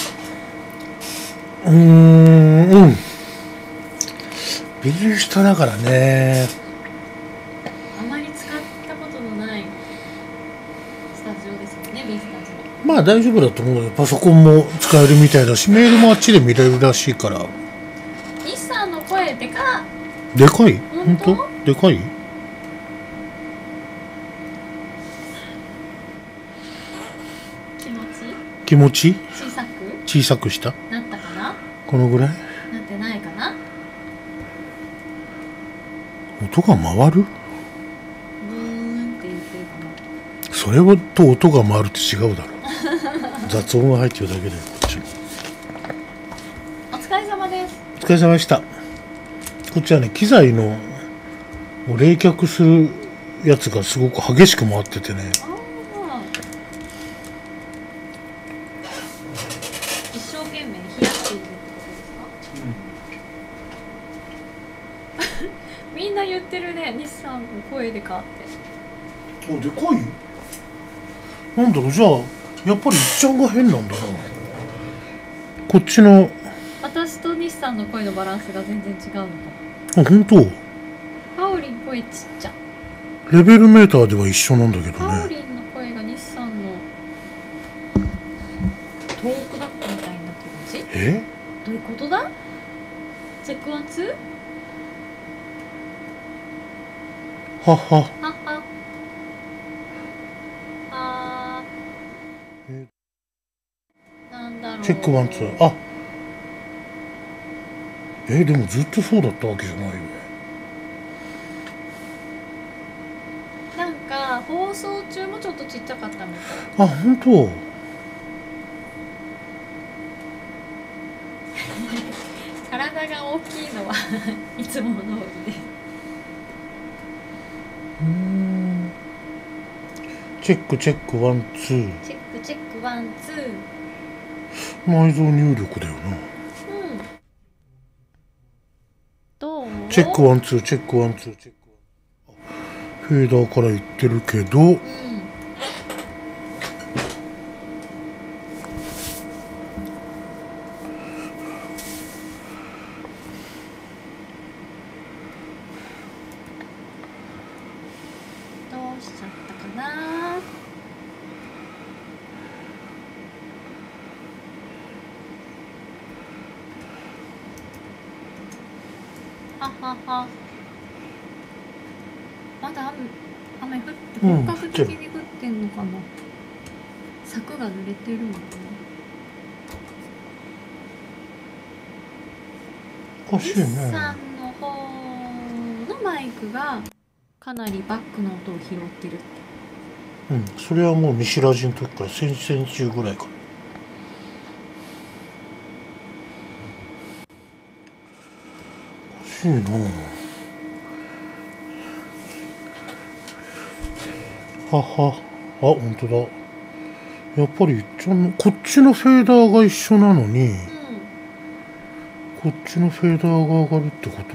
うん。ビリストだからね。 あまり使ったことのないスタジオですよね、ビースタジオ。 まあ大丈夫だと思うよ。パソコンも使えるみたいだし、メールもあっちで見れるらしいから。 西さんの声でかい。でかい？ 本当？ でかい？気持ち？小さくした？ なったかな？ このぐらい？ なってないかな？ 音が回る？ ブーンって言ってるかな？ それと音が回るって違うだろ雑音が入ってるだけだよ、こっちも。 お疲れ様です。 お疲れ様でした。こっちはね、機材の冷却するやつがすごく激しく回っててね。 一生懸命冷やしているってことですか？ 声でかって。 あ、でかい。なんだろう、じゃあやっぱりいっちゃんが変なんだな。こっちの。 私と日産の声のバランスが全然違うのかも。 あ、本当。 カオリン声ちっちゃ。 レベルメーターでは一緒なんだけどカオリね。 ンの声が日産のトークバックみたいになってる感じ。 え？ どういうことだ。チェックワンツー。 はは。 はは。あー、なんだろう。 チェックワンツー。あ、でもずっとそうだったわけじゃないよね。 なんか放送中もちょっとちっちゃかったみたい。 あ、本当。 体が大きいのはいつも通りで。 チェックチェックワンツー。 チェックチェックワンツー。 内臓入力だよな。 うん。どう？ チェックワンツー、チェックワンツー、チェックワン。フェーダーから言ってるけど、 うん。どうしちゃったかな。ははは。まだ雨降って本格的に降ってんのかな。柵が濡れてるのかな。 おかしいね。 日産の方のマイクがかなりバックの音を拾ってるって。 うん、それはもう西ラジの時から先々週ぐらいから。おかしいな。はは。あ、本当だ。やっぱりこっちのフェーダーが一緒なのに、 うん。 こっちのフェーダーが上がるってこと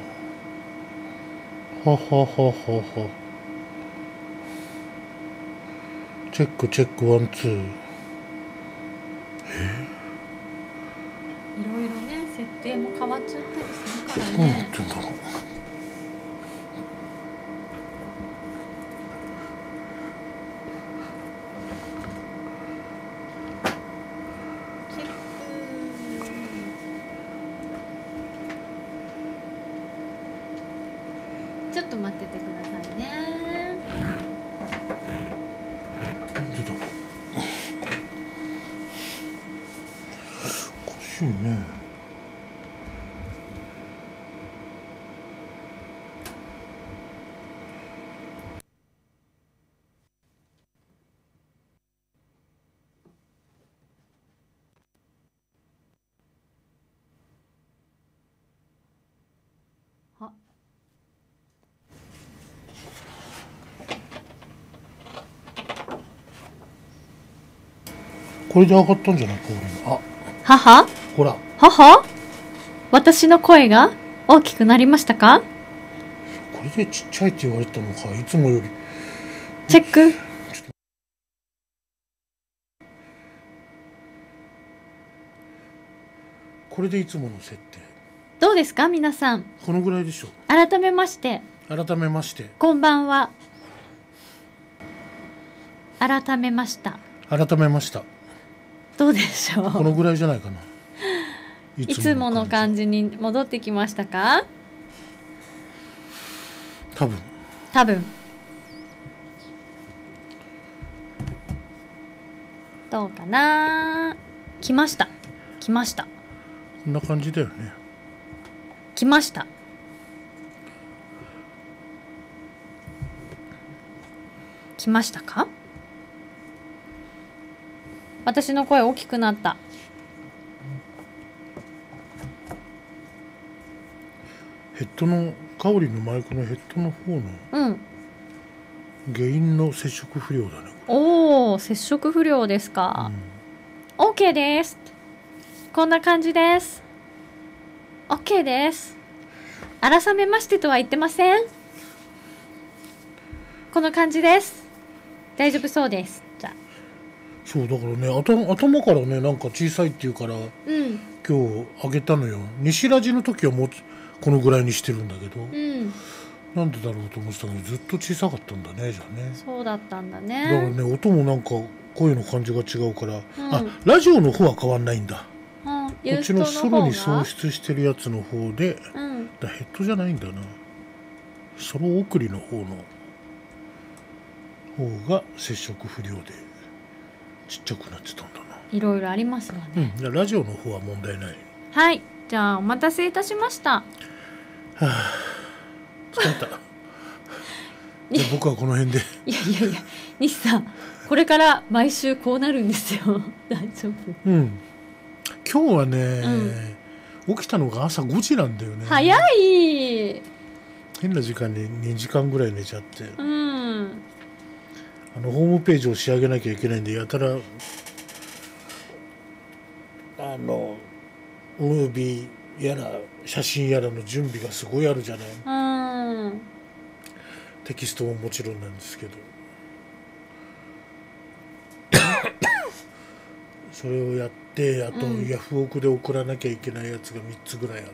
は、ははははは。チェックチェックワンツー。 いろいろね、設定も変わっちゃったりするからどうなっね。 てんだろう。 チェック。ちょっと待っててくださいね。 なんでだろう。おかしいね。 あ、 これで上がったんじゃないか、俺の。あ、 母？ ほら。 母？私の声が大きくなりましたか？ これでちっちゃいって言われたのか、いつもより。 チェック。 これでいつもの設定。 どうですか皆さん。 このぐらいでしょ。 改めまして。 改めまして。 こんばんは。改めました。 改めました。 どうでしょう。 このぐらいじゃないかな。 いつもの感じに戻ってきましたか？ 多分。 多分。どうかな。来ました。来ました。 こんな感じだよね。 来ました。来ましたか？私の声大きくなった。 ヘッドのカオリンのマイクのヘッドの方の原因の接触不良だね。 おお、接触不良ですか。OK です。こんな感じです。OK です。改めましてとは言ってません。 この感じです。大丈夫そうです。じゃあ。 そうだからね、頭からねなんか小さいっていうから、 うん。 今日あげたのよ。西ラジの時はもうこのぐらいにしてるんだけど、 うん。 なんでだろうと思ってたけどずっと小さかったんだね。じゃあね、 そうだったんだだからね。 ね音もなんか声の感じが違うから、 うん。 あ、ラジオの方は変わんないんだ。 ここっちのソロに送出してるやつの方で、 うん。 ヘッドじゃないんだな。ソロ送りの方が接触不良でちっちゃくなってたんだな。 いろいろありますわね。 うん、ラジオの方は問題ない。 はい。じゃあお待たせいたしました。 はあ、疲れた。じゃあ僕はこの辺で。 いやいやいや、西さん、これから毎週こうなるんですよ。大丈夫。 うん。今日はね、起きたのが朝5時なんだよね。 早い。 変な時間に2時間ぐらい寝ちゃって、 うん。 ホームページを仕上げなきゃいけないんで、やたらムービーやら写真やらの準備がすごいあるじゃない。 うん。 テキストももちろんなんですけどそれをやって、あとヤフオクで送らなきゃいけないやつが3つぐらいあって、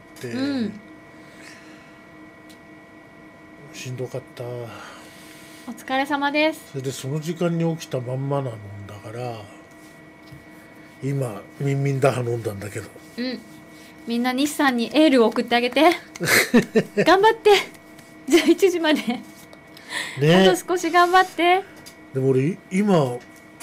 しんどかった。 お疲れ様です。 それでその時間に起きたまんまなもんだから今ミンミンダハ飲んだんだけど、 みんな西さんにエールを送ってあげて。頑張って。じゃあ1時までね。あと少し頑張って。 でも俺今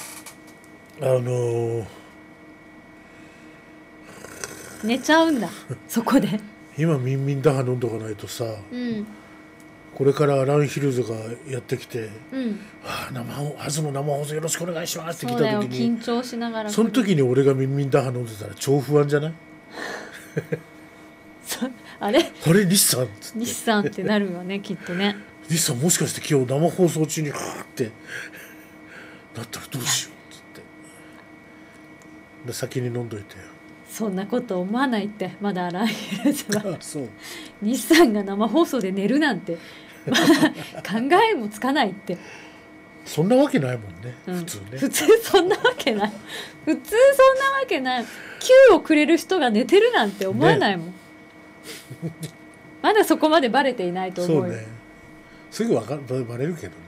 寝ちゃうんだ。そこで今ミンミンダハ飲んどかないとさ、これからアランヒルズがやってきて「初の生放送よろしくお願いします」って来た時に、 緊張しながら、 その時に俺がミンミンダハ飲んでたら超不安じゃない？ あれ西さんっつって、 西さんってなるよね、きっとね。 西さんもしかして今日生放送中にはーってなったらどうしようっつって、で先に飲んどいて。 そんなこと思わないって。まだアランヒルズはそう西さんが生放送で寝るなんてまだ考えもつかないって。 そんなわけないもんね、普通ね。 普通そんなわけない。普通そんなわけない。Q をくれる人が寝てるなんて思わないもん、まだそこまでバレていないと思うよ。 そうね、すぐバレるけどね。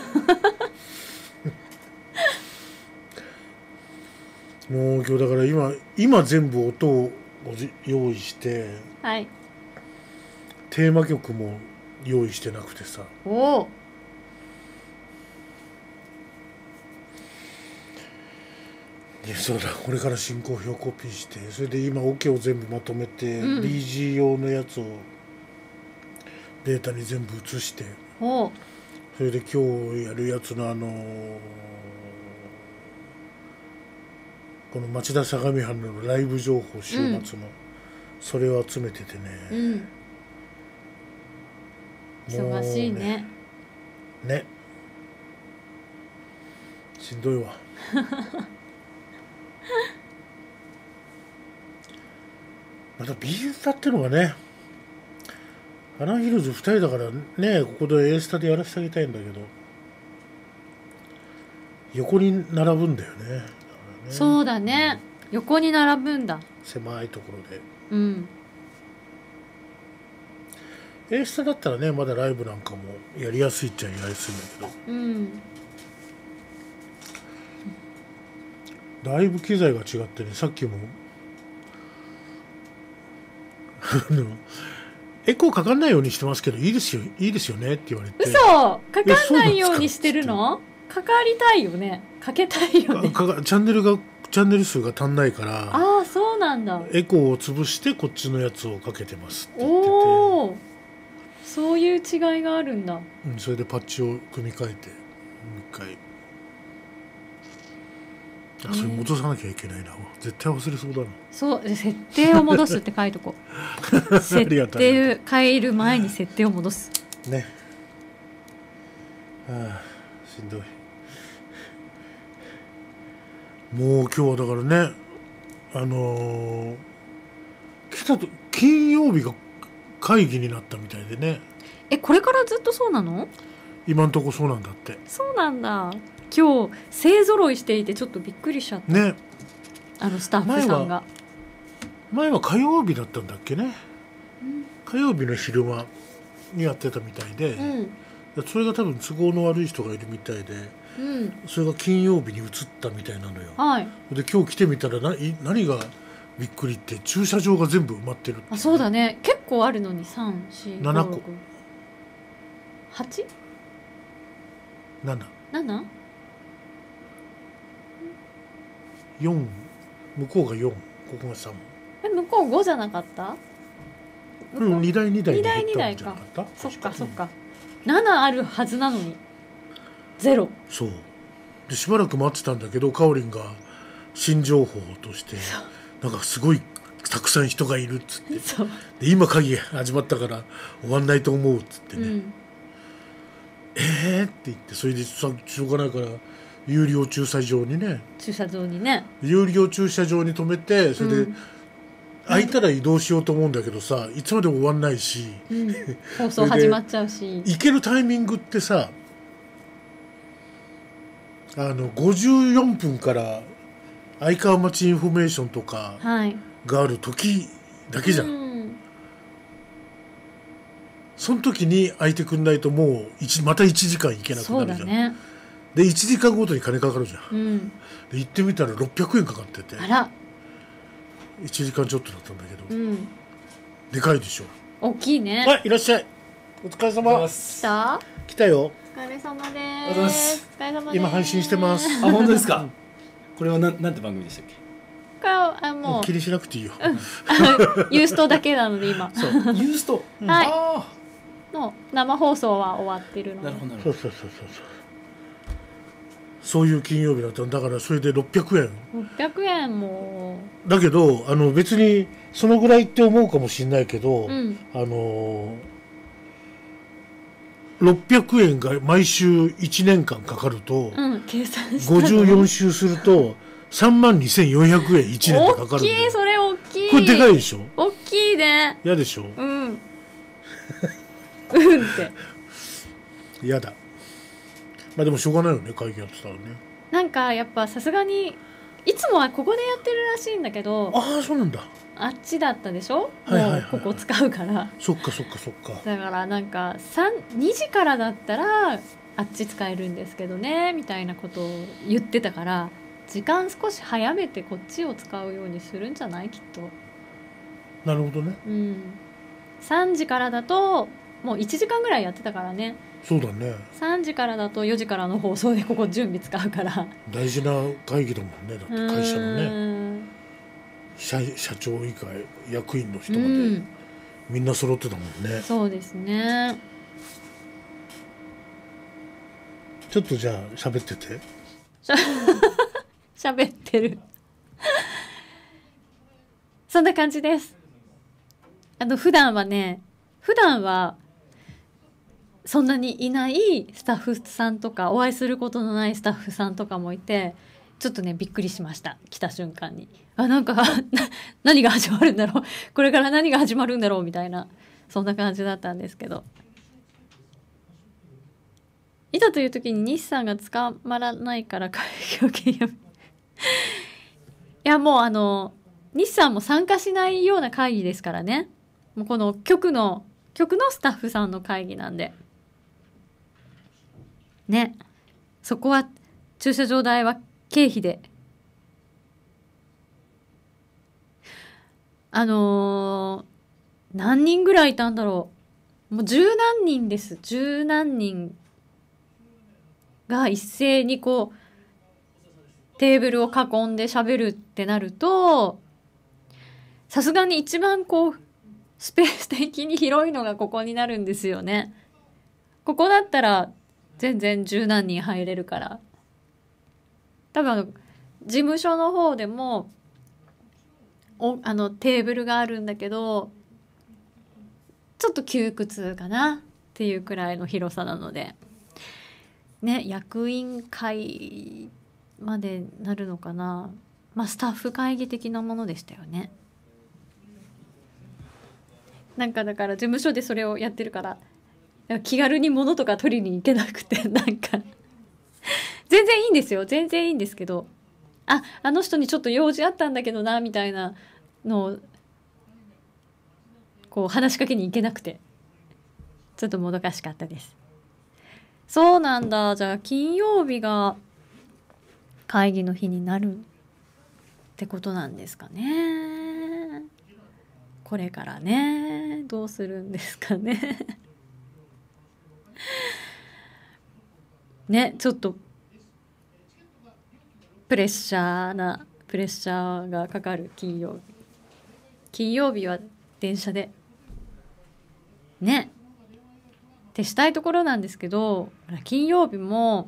もう今日だから今全部音を用意して、 はい、 テーマ曲も用意してなくてさ。そうだ、これから進行表コピーして、それで今オケを全部まとめて、BG 用のやつをデータに全部移して、それで今日やるやつのこの町田相模藩のライブ情報週末の、それを集めててね、 忙しいね。 しんどいわ。また B スタっていうのがね、アランヒルズ2人だからね、ここで A スタでやらせてあげたいんだけど、横に並ぶんだよね。 そうだね、横に並ぶんだ、 狭いところで。A スタだったらね、まだライブなんかもやりやすいっちゃやりやすいんだけど、だいぶ機材が違ってね、さっきもエコーかかんないようにしてますけどいいですよねって言われて。 嘘、かかんないようにしてるの？かかりたいよね、かけたいよね。チャンネル数が足んないから、 ああそうなんだ、 エコーを潰してこっちのやつをかけてますって言ってて、 そういう違いがあるんだ。 それでパッチを組み替えてもう一回、それ戻さなきゃいけないな、絶対忘れそうだな。 そう、設定を戻すって書いとこう。設定変える前に設定を戻すね。しんどい。もう今日はだからね、来たと金曜日が会議になったみたいでね。 これからずっとそうなの？ 今んとこそうなんだって。 そうなんだ。今日勢ぞろいしていてちょっとびっくりしちゃったね。 スタッフさんが前は火曜日だったんだっけね、火曜日の昼間にやってたみたいで、それが多分都合の悪い人がいるみたいで、それが金曜日に移ったみたいなのよ。で今日来てみたら何がびっくりって駐車場が全部埋まってるって。 そうだね、結構あるのに3、4、5、6、7個、8？ 7？ 4、向こうが4、ここが3。 向こう5じゃなかった？ 2台2台 2台2台か。そっかそっか、7あるはずなのに0。 そうでしばらく待ってたんだけど、かおりんが新情報としてなんかすごいたくさん人がいるっつって、で今会議始まったから終わんないと思うっつってね、って言って、それでしょうがないから有料駐車場にね有料駐車場に止めて、それで、空いたら移動しようと思うんだけどさ、いつまでも終わんないし、 放送始まっちゃうし、 行けるタイミングってさ、54分から相川町インフォメーションとかがある時だけじゃん、その時に空いてくんないともうまた1時間行けなくなるじゃん。ね、で1時間ごとに金かかるじゃん、で行ってみたら600円かかってて、1時間ちょっとだったんだけど、でかいでしょ。 大きいね。 はい、いらっしゃい、お疲れ様。来たよ。 お疲れ様です。 今配信してます。 あ、本当ですか。これはなんて番組でしたっけ。 これはもう気にしなくていいよ。 ユーストだけなので今。 そう、ユースト。 はい。もう生放送は終わってるので。 なるほど。 そう。そういう金曜日だったんだから、それで600円。 600円も。 だけど別にそのぐらいって思うかもしれないけど、600円が毎週1年間かかると、 計算したの 54週すると32,400円1年でかかるんだよ。 大きい、それ大きい。 これでかいでしょ。 大きいね。 嫌でしょ。 って嫌だ。まあでもしょうがないよね、会議やってたらね。 なんかやっぱさすがにいつもはここでやってるらしいんだけど、 ああそうなんだ。 あっちだったでしょ、 もうここ使うから。 そっかだからなんか2時からだったらあっち使えるんですけどねみたいなことを言ってたから、時間少し早めてこっちを使うようにするんじゃない、きっと。 なるほどね。 3時からだともう1時間ぐらいやってたからね。 そうだね。 3時からだと4時からの放送でここ準備使うから。 大事な会議だもんね。だって会社のね、社長以外役員の人まで、みんな揃ってたもんね。 そうですね。 ちょっとじゃあ喋ってて。 喋ってる。そんな感じです。普段はそんなにいないスタッフさんとか、お会いすることのないスタッフさんとかもいて、ちょっとねびっくりしました。来た瞬間になんか何が始まるんだろう、これから何が始まるんだろうみたいな、そんな感じだったんですけど、いざという時に日産が捕まらないから会議を金曜日いやもう日産も参加しないような会議ですからね。もうこの局のスタッフさんの会議なんでね、そこは駐車場代は経費で何人ぐらいいたんだろう、もう十何人です。十何人が一斉にこうテーブルを囲んで喋るってなると、さすがに一番こうスペース的に広いのがここになるんですよね。ここだったら全然十何人入れるから。多分事務所の方でもテーブルがあるんだけど、ちょっと窮屈かなっていうくらいの広さなのでね、役員会までなるのかな。スタッフ会議的なものでしたよね。なんかだから事務所でそれをやってるから、 気軽に物とか取りに行けなくて、なんか全然いいんですよ、全然いいんですけど、あの人にちょっと用事あったんだけどなみたいなのをこう話しかけに行けなくて、ちょっともどかしかったです。そうなんだ。じゃあ金曜日が会議の日になるってことなんですかね。これからね、どうするんですかねね、ちょっとプレッシャーがかかる金曜日は電車でねってしたいところなんですけど、金曜日も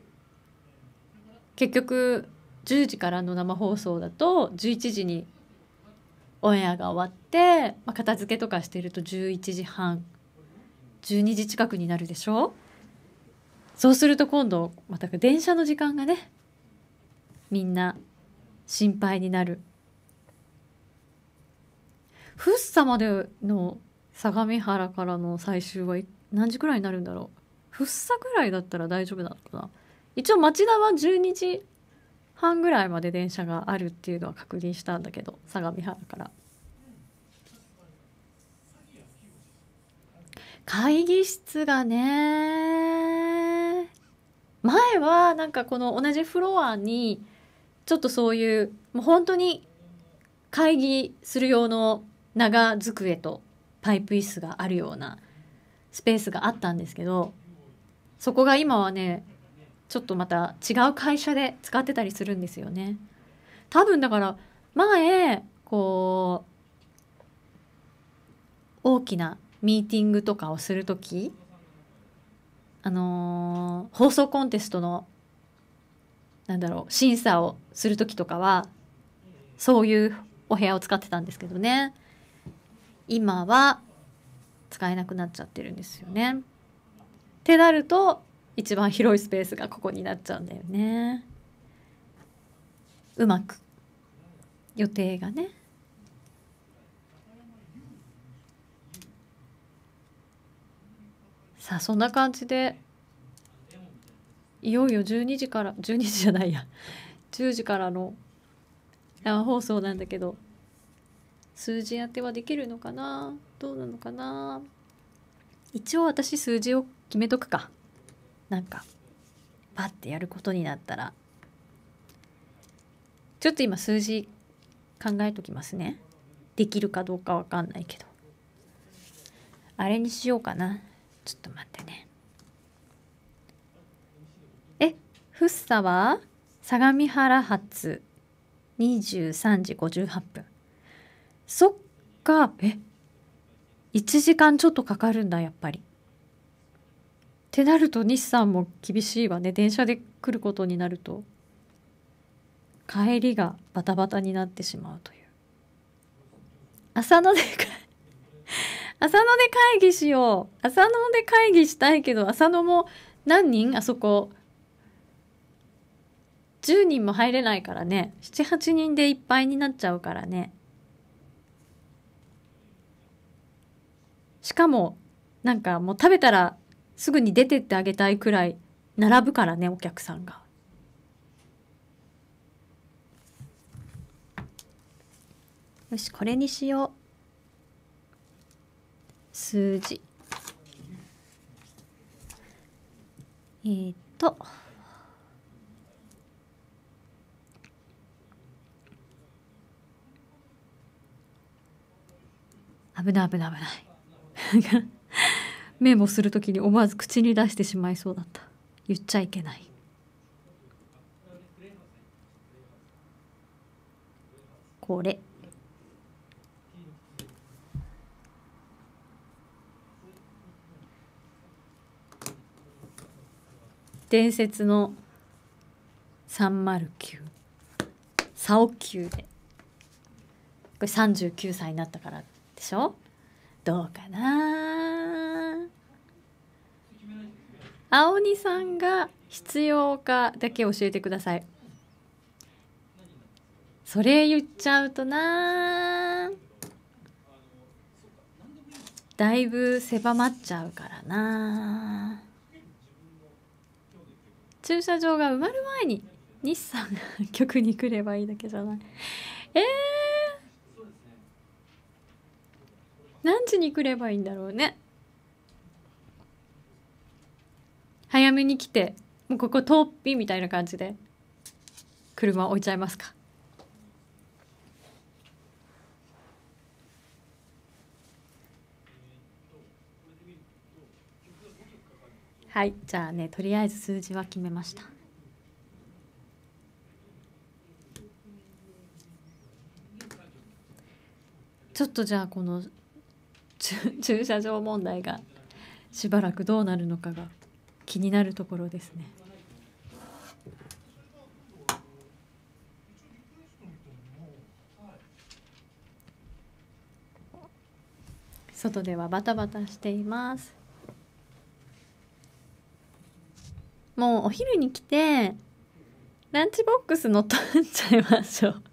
結局10時からの生放送だと11時にオンエアが終わって、片付けとかしてると11時半12時近くになるでしょ。そうすると今度また電車の時間がね、みんな心配になる。フッサまでの相模原からの最終は何時くらいになるんだろう。フッサぐらいだったら大丈夫なのかな。一応町田は12時半ぐらいまで電車があるっていうのは確認したんだけど、相模原から会議室がね、前はなんかこの同じフロアにちょっとそういうもう本当に会議する用の長机とパイプ椅子があるようなスペースがあったんですけど、そこが今はねちょっとまた違う会社で使ってたりするんですよね。多分だから前こう大きなミーティングとかをするとき、放送コンテストの審査をするときとかはそういうお部屋を使ってたんですけどね、今は使えなくなっちゃってるんですよね。ってなると一番広いスペースがここになっちゃうんだよね。うまく予定がね。さあそんな感じでいよいよ12時じゃないや10時からの生放送なんだけど、数字当てはできるのかな、どうなのかな。一応私数字を決めとくか。なんかパッてやることになったらちょっと今数字考えときますね。できるかどうかわかんないけど、あれにしようかな。ちょっと待ってね。フッサは相模原発23時58分。そっか、1時間ちょっとかかるんだやっぱり。ってなると日産も厳しいわね。電車で来ることになると帰りがバタバタになってしまうという。浅野で会議しよう。浅野で会議したいけど、浅野も何人あそこ10人も入れないからね。7、8人でいっぱいになっちゃうからね。しかもなんかもう食べたらすぐに出てってあげたいくらい並ぶからね、お客さんが。よし、これにしよう。数字危ないメモするときに思わず口に出してしまいそうだった。言っちゃいけない。これ伝説の309サオ級で、これ39歳になったからでしょ。どうかな。青鬼さんが必要かだけ教えてください。それ言っちゃうとな。 だいぶ狭まっちゃうからな。駐車場が埋まる前に日産が局に来ればいいだけじゃない。何時に来ればいいんだろうね。早めに来て、もうここ遠っぴみたいな感じで車置いちゃいますか。はい、じゃあね、とりあえず数字は決めました。ちょっとじゃあこの駐車場問題がしばらくどうなるのかが気になるところですね。外ではバタバタしています。もうお昼に来てランチボックス乗っ取っちゃいましょう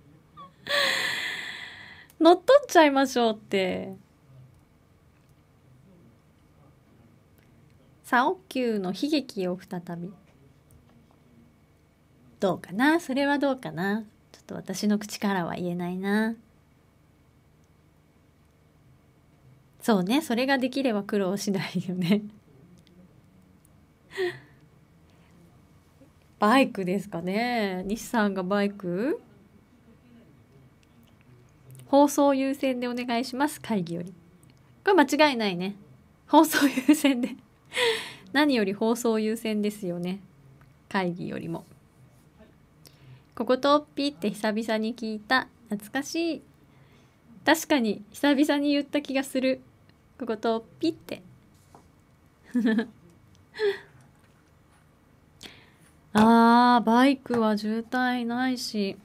乗っ取っちゃいましょうって。サオキューの悲劇を再び。どうかな、それはどうかな。ちょっと私の口からは言えないな。そうね、それができれば苦労しないよねバイクですかね。日産がバイク。放送優先でお願いします。会議より。これ間違いないね。放送優先で何より放送優先ですよね。会議よりも。こことピって久々に聞いた。懐かしい。確かに久々に言った気がする。こことピってバイクは渋滞ないし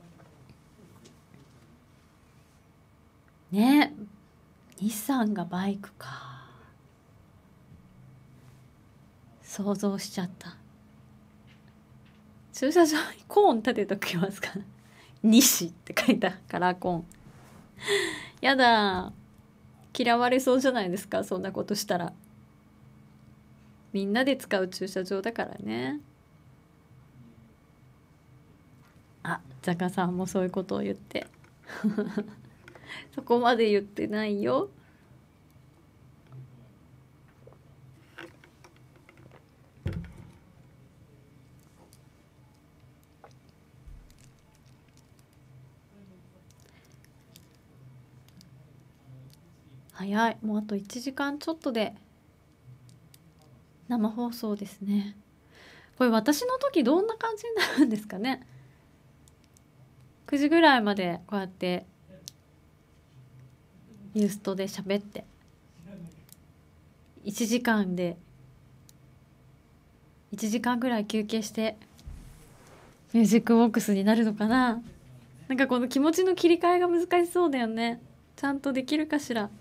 ね。日産がバイクか。想像しちゃった。駐車場にコーン立てときますか西って書いたからコーンやだ、嫌われそうじゃないですか、そんなことしたら。みんなで使う駐車場だからね。あ、ザカさんもそういうことを言ってそこまで言ってないよ。早い、もうあと1時間ちょっとで生放送ですね。これ私の時どんな感じになるんですかね。9時ぐらいまでこうやってユーストで喋って1時間で1時間ぐらい休憩してミュージックボックスになるのかな。なんかこの気持ちの切り替えが難しそうだよね。ちゃんとできるかしら。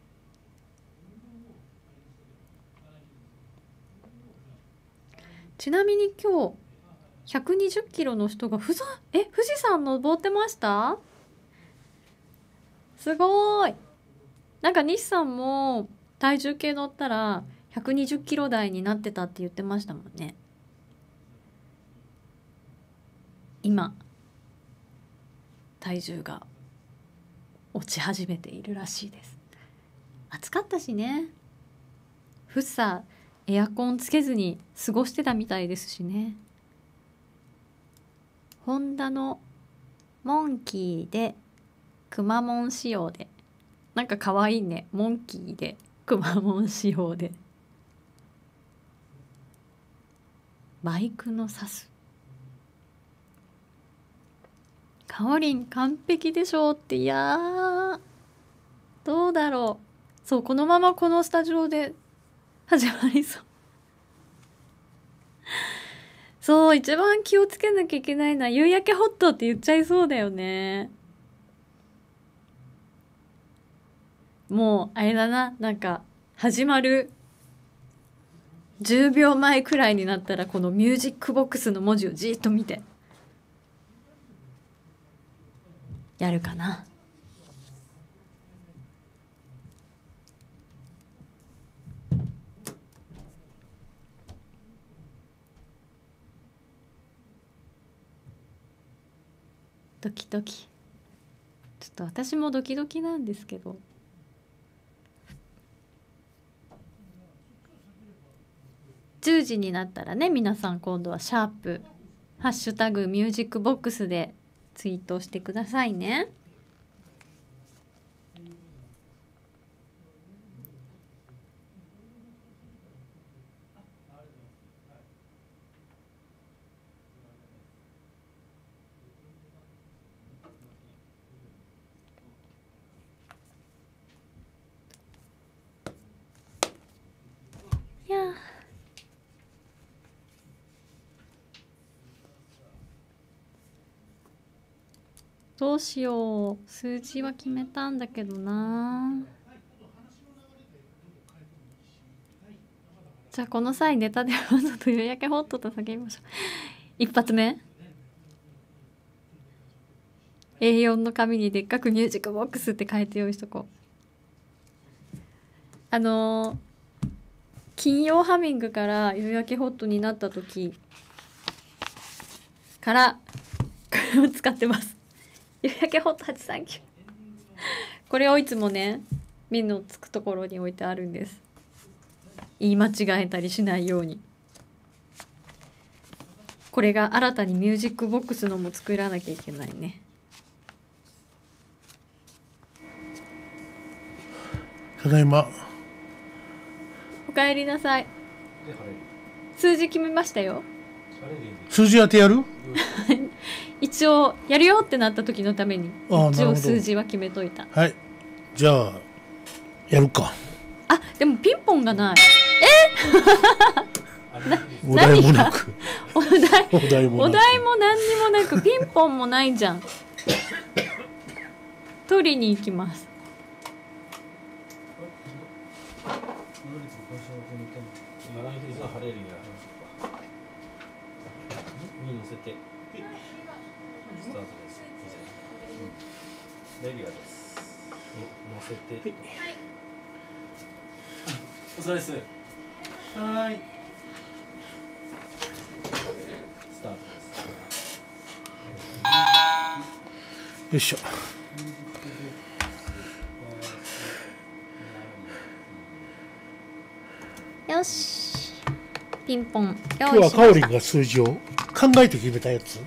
ちなみに今日120キロの人が富士山登ってました。すごい。なんか日産も体重計乗ったら120キロ台になってたって言ってましたもんね。今体重が落ち始めているらしいです。暑かったしね。フッサエアコンつけずに過ごしてたみたいですしね。ホンダのモンキーでくまモン仕様で、なんかかわいいね。モンキーでくまモン仕様でバイクのサス。かおりん完璧でしょうって。いやーどうだろう。そう、このままこのスタジオで始まりそうそう、一番気をつけなきゃいけないのは夕焼けホットって言っちゃいそうだよね。もうあれだな、なんか始まる10秒前くらいになったらこのミュージックボックスの文字をじーっと見てやるかな。 ドキドキ。ちょっと私もドキドキなんですけど。10時になったらね、皆さん今度はシャープハッシュタグミュージックボックスでツイートしてくださいね。いやー、どうしよう。数字は決めたんだけどな。じゃあこの際ネタでわざと夕焼けホットと叫びましょう。一発目 A4 の紙にでっかくミュージックボックスって書いて用意しとこう。金曜ハミングから夕焼けホットになった時からこれを使ってます。夕焼けホット839。これをいつもね、目のつくところに置いてあるんです。言い間違えたりしないように。これが新たにミュージックボックスのも作らなきゃいけないね。 ただいま。 おかえりなさい。数字決めましたよ。 数字当てやる？ 一応やるよってなった時のために一応数字は決めといた。 はい、じゃあやるか。 あ、でもピンポンがない。 お題もなくお題も何にもなくピンポンもないじゃん。取りに行きます。 レビアです。乗せて。はい。お疲れです。はい。スタートです。 よいしょ。 よし。ピンポン。 今日はカオリンが数字を考えて決めたやつ。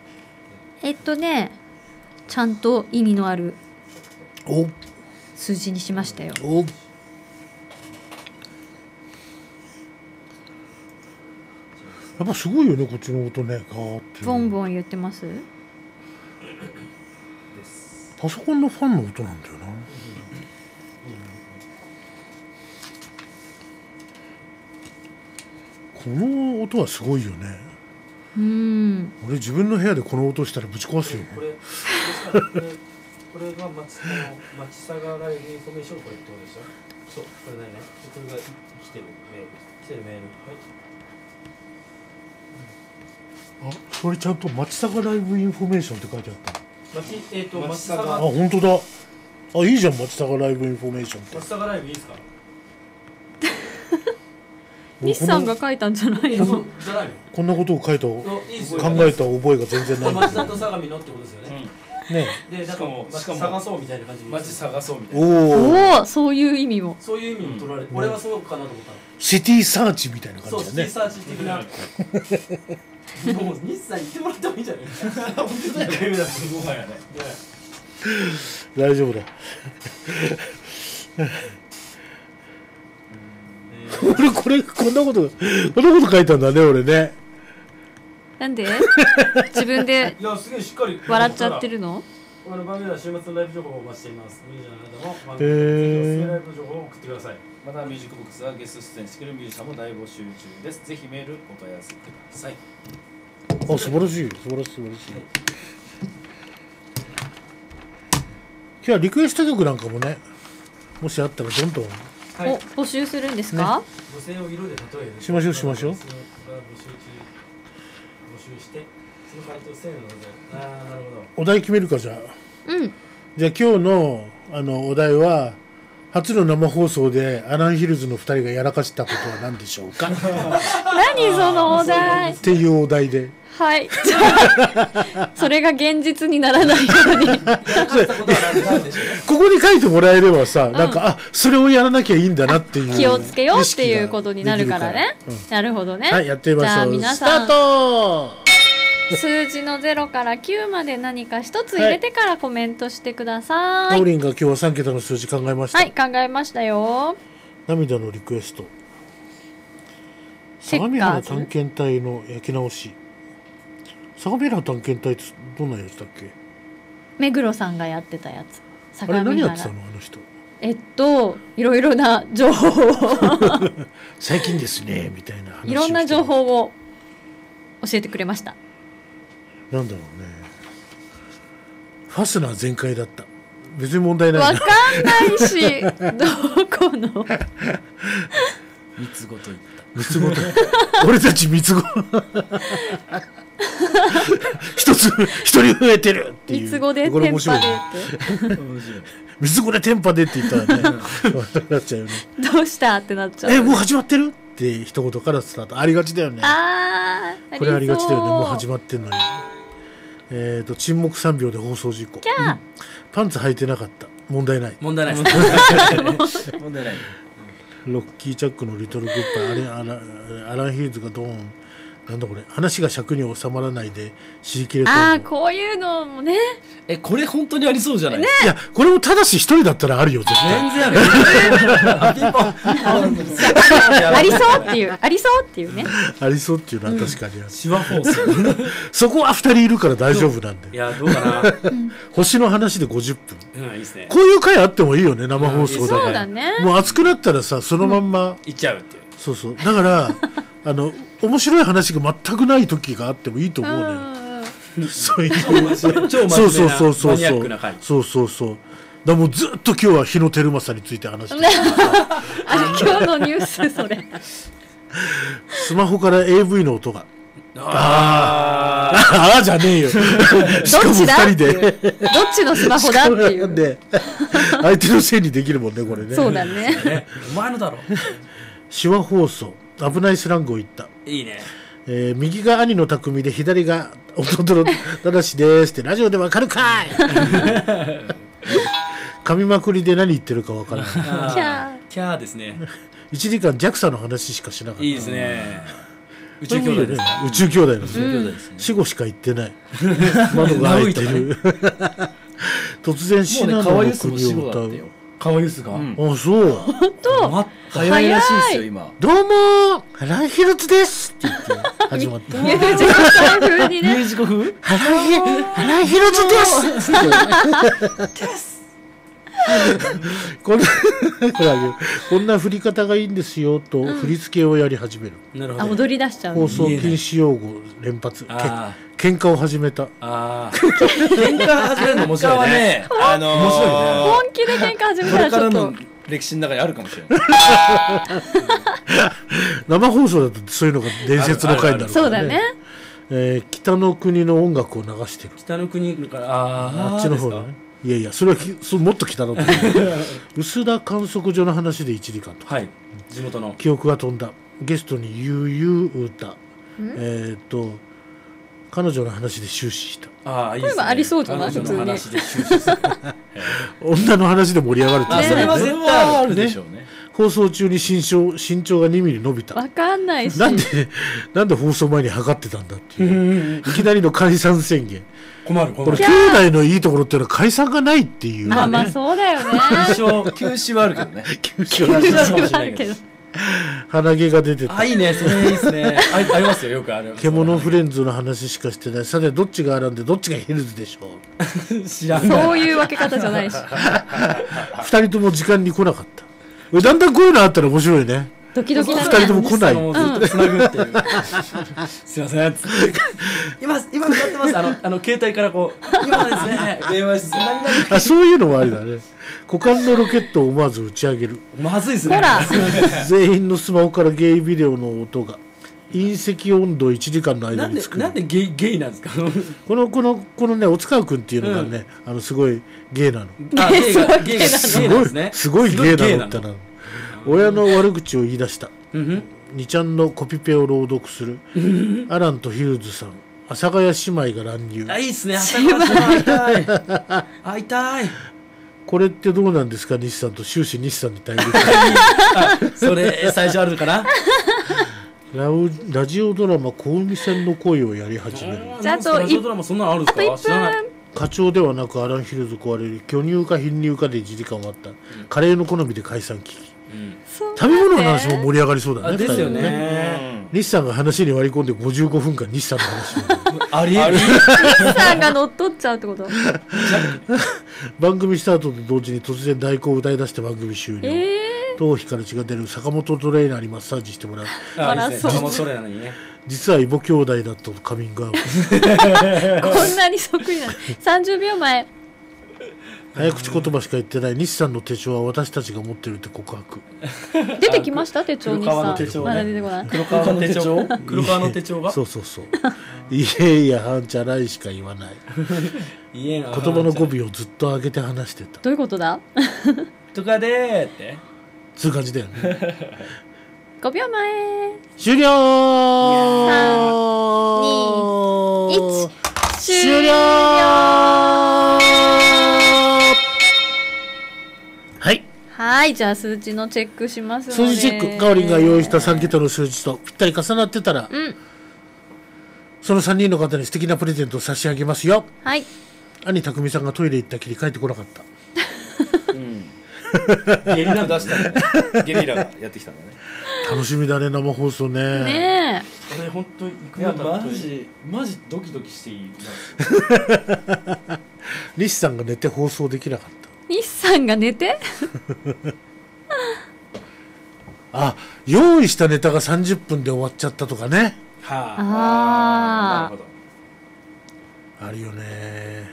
ちゃんと意味のある数字にしましたよ。 やっぱすごいよね、こっちの音ね。 ボンボン言ってます。 パソコンのファンの音なんだよな。この音はすごいよね。俺自分の部屋でこの音したらぶち壊すよ。これが町サガライブインフォメーションこれってことでしょ。そう、これないね。これが来てるメール。 はい。あ、それちゃんと町サガライブインフォメーションって書いてあった。 町サガ。 あ、本当だ。あ、いいじゃん、町サガライブインフォメーションって。 町サガライブいいですか。 西さんが書いたんじゃないの？ こんなことを考えた覚えが全然ない。 町田と相模のってことですよね。 ね。 で、しかも探そうみたいな感じで。町探そうみたいな。おお、そういう意味も。 そういう意味も取られて、俺はそうかなと思ったの。 シティサーチみたいな感じだね。 シティサーチ的な。もう西さん言ってもらってもいいんじゃない？本当だよ。もはやね。 大丈夫だ。俺こんなこと書いたんだね、俺ね。 なんで自分で笑っちゃってるの？ この番組では週末のライブ情報をお待ちしています。ミュージシャンの方も番組でおすすめライブ情報を送ってください。またミュージックボックスはゲスト出演してくれるミュージシャンも大募集中です。ぜひメールお問い合わせください。 あ、素晴らしい。今日はリクエスト曲なんかもね、もしあったらどんどん募集するんですか？ 女性を色で例える。 しましょう。 募集してその回答せーので。なるほど。 お題決めるかじゃあ。じゃあ今日のお題は初の生放送でアランヒルズの2人がやらかしたことは何でしょうか。 何そのお題。 っていうお題で。 はいそれが現実にならないようにここに書いてもらえればさ、なんかそれをやらなきゃいいんだなっていう気をつけようっていうことになるからね。なるほどね。 はい、やってみましょう。 じゃあ皆さんスタート。 数字の0から9まで何か一つ入れてからコメントしてください。 ナオリンが今日は3桁の数字考えました。 はい、考えましたよ。 涙のリクエスト。相模原探検隊の焼き直し。相模原探検隊ってどんなやつだっけ？ 目黒さんがやってたやつ。 あれ何やってたのあの人？ いろいろな情報を最近ですねみたいな話をして。 いろんな情報を教えてくれました。 なんだろうね。ファスナー全開だった。別に問題ないな。 わかんないし、どこの三つ子と言った。 三つ子と。俺たち三つ子。一人増えてるっていう。 三つ子でテンパでって。 三つ子でテンパでって言ったらね、なっちゃうよね。 どうしたってなっちゃう。 もう始まってるって一言からスタート。ありがちだよね。これありがちだよね。もう始まってんのに。沈黙3秒で放送事故。パンツ履いてなかった。問題ない。 問題ない。問題ない。 ロッキーチャックのリトルグッバイ、アランヒルズがドーン。なんだこれ、話が尺に収まらないで尻切れと。 こういうのもね。 これ本当にありそうじゃない？ いや、これもただし一人だったらあるよ、絶対。 全然ある。 ありそうっていう、ありそうっていうね。 ありそうっていうのは確かにある。 シワフォース。 そこは二人いるから大丈夫なんで。 いや、どうかな。 星の話で50分。 いいですね。 こういう回あってもいいよね、生放送だから。 そうだね。 もう熱くなったらさ、そのまんま。 いっちゃうっていう。 そうそう。だから、面白い話が全くない時があってもいいと思うね。そういう。 超真面目なマニアックな回。 そうそうそう。だもうずっと今日は日野照正について話してる。 今日のニュースそれ。 スマホから AV の音が。ああじゃねえよ。しかも2人で。 どっちのスマホだっていう。 で相手のせいにできるもんねこれね。 そうだね。 お前のだろ。 手話放送。危ないスラングを言った。 いいね。 右が兄の匠で左が弟の正しですってラジオでわかるかい。噛みまくりで何言ってるかわからない。 キャーですね。 1時間 JAXA の話しかしなかった。 いいですね。宇宙兄弟ですね。 宇宙兄弟ですね。死後しか言ってない。窓が開いてる。突然シナノの国を歌う。 川ユスが。 あ、そう。 本当。 早いらしいですよ今。 どうもアランヒルズですって言って始まった。 ミュージカル風にね。 ミュージカル風？ アランヒルズです。こんな振り方がいいんですよと振り付けをやり始める。 なるほど。 踊り出しちゃう。 放送禁止用語連発。喧嘩を始めた。 喧嘩始めるの面白いね。面白いね。 本気で喧嘩始めたらちょっと。 歴史の中にあるかもしれない。 生放送だとそういうのが伝説の回になるからね。 そうだね。 北の国の音楽を流してる。 北の国からあっちの方だね。いやいやそれはもっと北の国。臼田観測所の話で1時間と。 はい。地元の記憶が飛んだ。ゲストにゆうゆう歌。彼女の話で終始した。 ああ、いいですね。 これはありそうじゃない？ 彼女の話で終始する。 女の話で盛り上がるって。 それは絶対あるでしょうね。 放送中に身長が2ミリ伸びた。 わかんないし。 なんで放送前に測ってたんだっていう。いきなりの解散宣言。 困る。 これ兄弟のいいところっていうのは解散がないっていう。 まあそうだよね。 休止はあるけどね。 休止はあるけど。鼻毛が出てた。 いいね、それいいですね。ありますよ、よくある。 獣フレンズの話しかしてない。さてどっちがアランでどっちがヒルズでしょう。知らない。 そういう分け方じゃないし。 2人とも時間に来なかった。だんだんこういうのあったら面白いね。 ドキドキだね。 2人とも来ない。 ずっとつなぐっていう。すいません。今歌ってます。携帯からこう今ですね。電話して。 そういうのもありだね。股間のロケットを思わず打ち上げる。 まずいですね。 ほら。 全員のスマホからゲイビデオの音が。隕石温度1時間の間に作る。 なんでゲイなんですか。 このねお塚君っていうのがね、すごいゲイなの。 ゲイなんね。 すごいゲイなのってなの。親の悪口を言い出した。2ちゃんのコピペを朗読する。アランとヒルズさん。 阿佐ヶ谷姉妹が乱入。 いいっすね。阿佐ヶ谷姉妹会いたい。会いたい。 これってどうなんですか、西さんと終始西さんに対立。 それ最初あるかな。 ラジオドラマ小海線の恋をやり始める。 じゃあ、あとラジオドラマそんなのあるんですか。知らない。 課長ではなくアランヒルズ壊れる、巨乳か貧乳かで1時間終わった、カレーの好みで解散危機。食べ物の話も盛り上がりそうだね。 ですよね。 西さんが話に割り込んで55分間西さんの話ありえる。 西さんが乗っ取っちゃうってこと。 番組スタートと同時に突然太鼓を歌い出して番組終了。頭皮から血が出る坂本トレーナーにマッサージしてもらう。 坂本トレーナーにね。 実は異母兄弟だったとカミングアウト。 こんなにそっくりなの。30秒前。 早口言葉しか言ってない西さんの手帳は私たちが持ってるって告白。 出てきました手帳。西さん。まだ出てこない。 黒川の手帳。黒川の手帳が。 そうそうそう。いえいやはんちゃらいしか言わない。言葉の語尾をずっと上げて話してた。 どういうことだ。 とかでーって。 そういう感じだよね。 5秒前。 終了。 3、2、1。 終了。 はい、じゃあ数値のチェックしますので。 数字チェック。かおりんが用意した3桁の数字とぴったり重なってたら、その3人の方に素敵なプレゼントを差し上げますよ。 はい。 兄匠さんがトイレ行ったきり帰ってこなかった。 ゲリラ出したね。ゲリラがやってきたんだね。 楽しみだね、生放送ね。 ねえ。俺本当行くのマジドキドキしていい。 西さんが寝て放送できなかった。 西さんが寝て。 あ、用意したネタが30分で終わっちゃったとかね。 はあ。なるほど。あるよね。